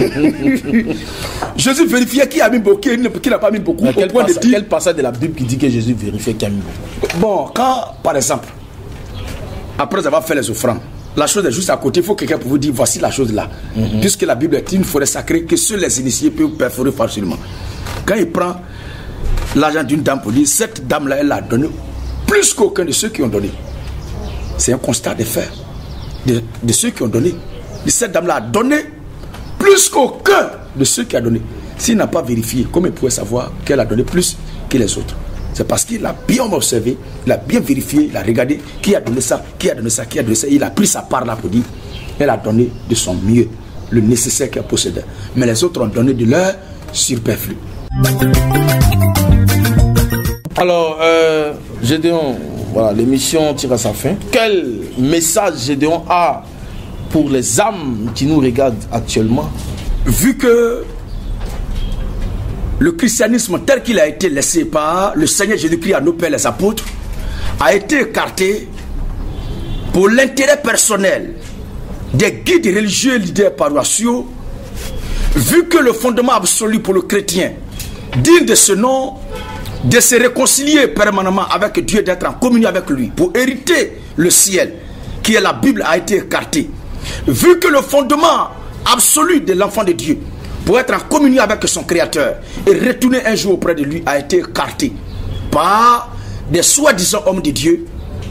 S2: Jésus vérifiait qui a mis beaucoup, qui n'a pas mis beaucoup.
S1: Quel, au point passage, de dire... quel passage de la Bible qui dit que Jésus vérifiait qui a mis beaucoup?
S2: Bon, quand, par exemple, après avoir fait les offrandes, la chose est juste à côté, il faut que quelqu'un pour vous dire voici la chose là. Mm-hmm. Puisque la Bible est une forêt sacrée que seuls les initiés peuvent perforer facilement. Quand il prend l'argent d'une dame pour dire cette dame là, elle l'a donné plus qu'aucun de ceux qui ont donné. C'est un constat de fait de, de ceux qui ont donné. Et cette dame là a donné plus qu'aucun de ceux qui a donné. S'il n'a pas vérifié, comment il pouvait savoir qu'elle a donné plus que les autres? C'est parce qu'il a bien observé, il a bien vérifié, il a regardé qui a donné ça, qui a donné ça, qui a donné ça. Il a pris sa part là pour dire, elle a donné de son mieux, le nécessaire qu'elle possédait. Mais les autres ont donné de leur superflu.
S1: Alors, euh, Gédéon, voilà, l'émission tire à sa fin. Quel message Gédéon a pour les âmes qui nous regardent actuellement?
S2: Vu que le christianisme tel qu'il a été laissé par le Seigneur Jésus-Christ à nos pères les apôtres a été écarté pour l'intérêt personnel des guides religieux leaders paroissiaux, vu que le fondement absolu pour le chrétien digne de ce nom, de se réconcilier permanemment avec Dieu, d'être en communion avec lui pour hériter le ciel qui est la Bible, a été écarté. Vu que le fondement absolu de l'enfant de Dieu pour être en communion avec son créateur et retourner un jour auprès de lui a été écarté par des soi-disant hommes de Dieu,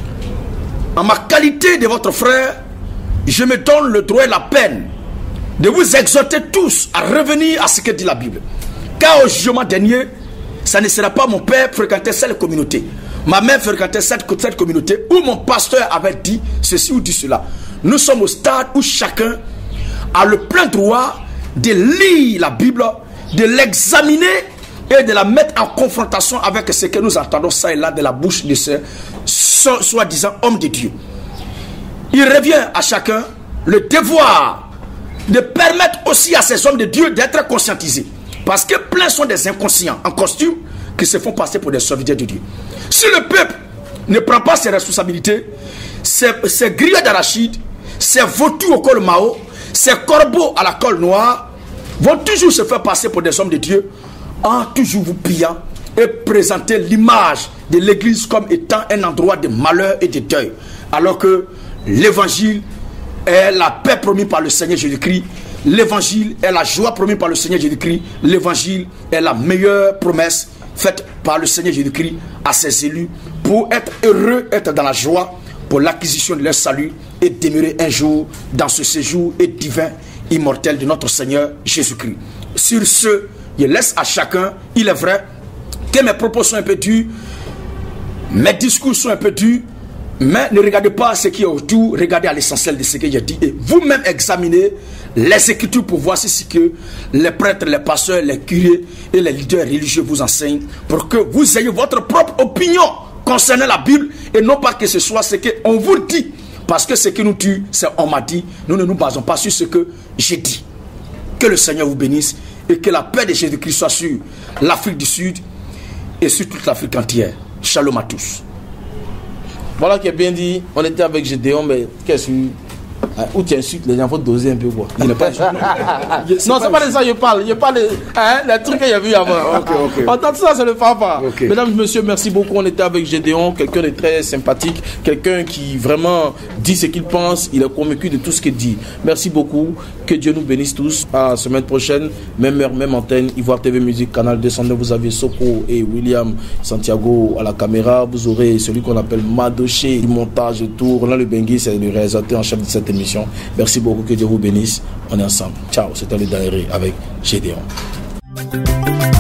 S2: en ma qualité de votre frère, je me donne le droit et la peine de vous exhorter tous à revenir à ce que dit la Bible. Car au jugement dernier, ça ne sera pas mon père fréquentait cette communauté, ma mère fréquentait cette, cette communauté, ou mon pasteur avait dit ceci ou dit cela. Nous sommes au stade où chacun a le plein droit de lire la Bible, de l'examiner et de la mettre en confrontation avec ce que nous entendons ça et là de la bouche de ce soi-disant homme de Dieu. Il revient à chacun le devoir de permettre aussi à ces hommes de Dieu d'être conscientisés. Parce que plein sont des inconscients en costume qui se font passer pour des serviteurs de Dieu. Si le peuple ne prend pas ses responsabilités, ces, ces grillades d'arachide, ces vautours au col Mao, ces corbeaux à la colle noire vont toujours se faire passer pour des hommes de Dieu en toujours vous pillant et présenter l'image de l'église comme étant un endroit de malheur et de deuil. Alors que l'évangile est la paix promise par le Seigneur Jésus-Christ. L'évangile est la joie promise par le Seigneur Jésus-Christ. L'évangile est la meilleure promesse faite par le Seigneur Jésus-Christ à ses élus pour être heureux, être dans la joie pour l'acquisition de leur salut et demeurer un jour dans ce séjour et divin, immortel de notre Seigneur Jésus-Christ. Sur ce, je laisse à chacun, il est vrai que mes propos sont un peu durs, mes discours sont un peu durs, mais ne regardez pas ce qui est autour, regardez à l'essentiel de ce que j'ai dit et vous-même examinez les Écritures pour voir si ce que les prêtres, les pasteurs, les curés et les leaders religieux vous enseignent pour que vous ayez votre propre opinion concernant la Bible et non pas que ce soit ce qu'on vous dit. Parce que ce qui nous tue, c'est on m'a dit. Nous ne nous basons pas sur ce que j'ai dit. Que le Seigneur vous bénisse et que la paix de Jésus-Christ soit sur l'Afrique du Sud et sur toute l'Afrique entière. Shalom à tous.
S1: Voilà qui est bien dit. On était avec Gédéon, mais qu'est-ce que... Où tu insultes les gens, il faut doser un peu quoi. Il n'est pas insulté. Non, c'est pas de ça que je parle. Je parle des hein, trucs qu'il y a vu avant. Okay, okay. Entendre ça, c'est le papa. Okay. Mesdames et messieurs, merci beaucoup. On était avec Gédéon, quelqu'un de très sympathique, quelqu'un qui vraiment dit ce qu'il pense. Il est convaincu de tout ce qu'il dit. Merci beaucoup. Que Dieu nous bénisse tous. À la semaine prochaine, même heure, même antenne. Ivoire T V Musique, canal deux cent neuf. Vous avez Soko et William Santiago à la caméra. Vous aurez celui qu'on appelle Madoché, du montage et tout. Roland Le Bengui, c'est le réalisateur en chef de cette émission. Merci beaucoup, que Dieu vous bénisse. On est ensemble. Ciao, c'était le Daéré avec Gédéon.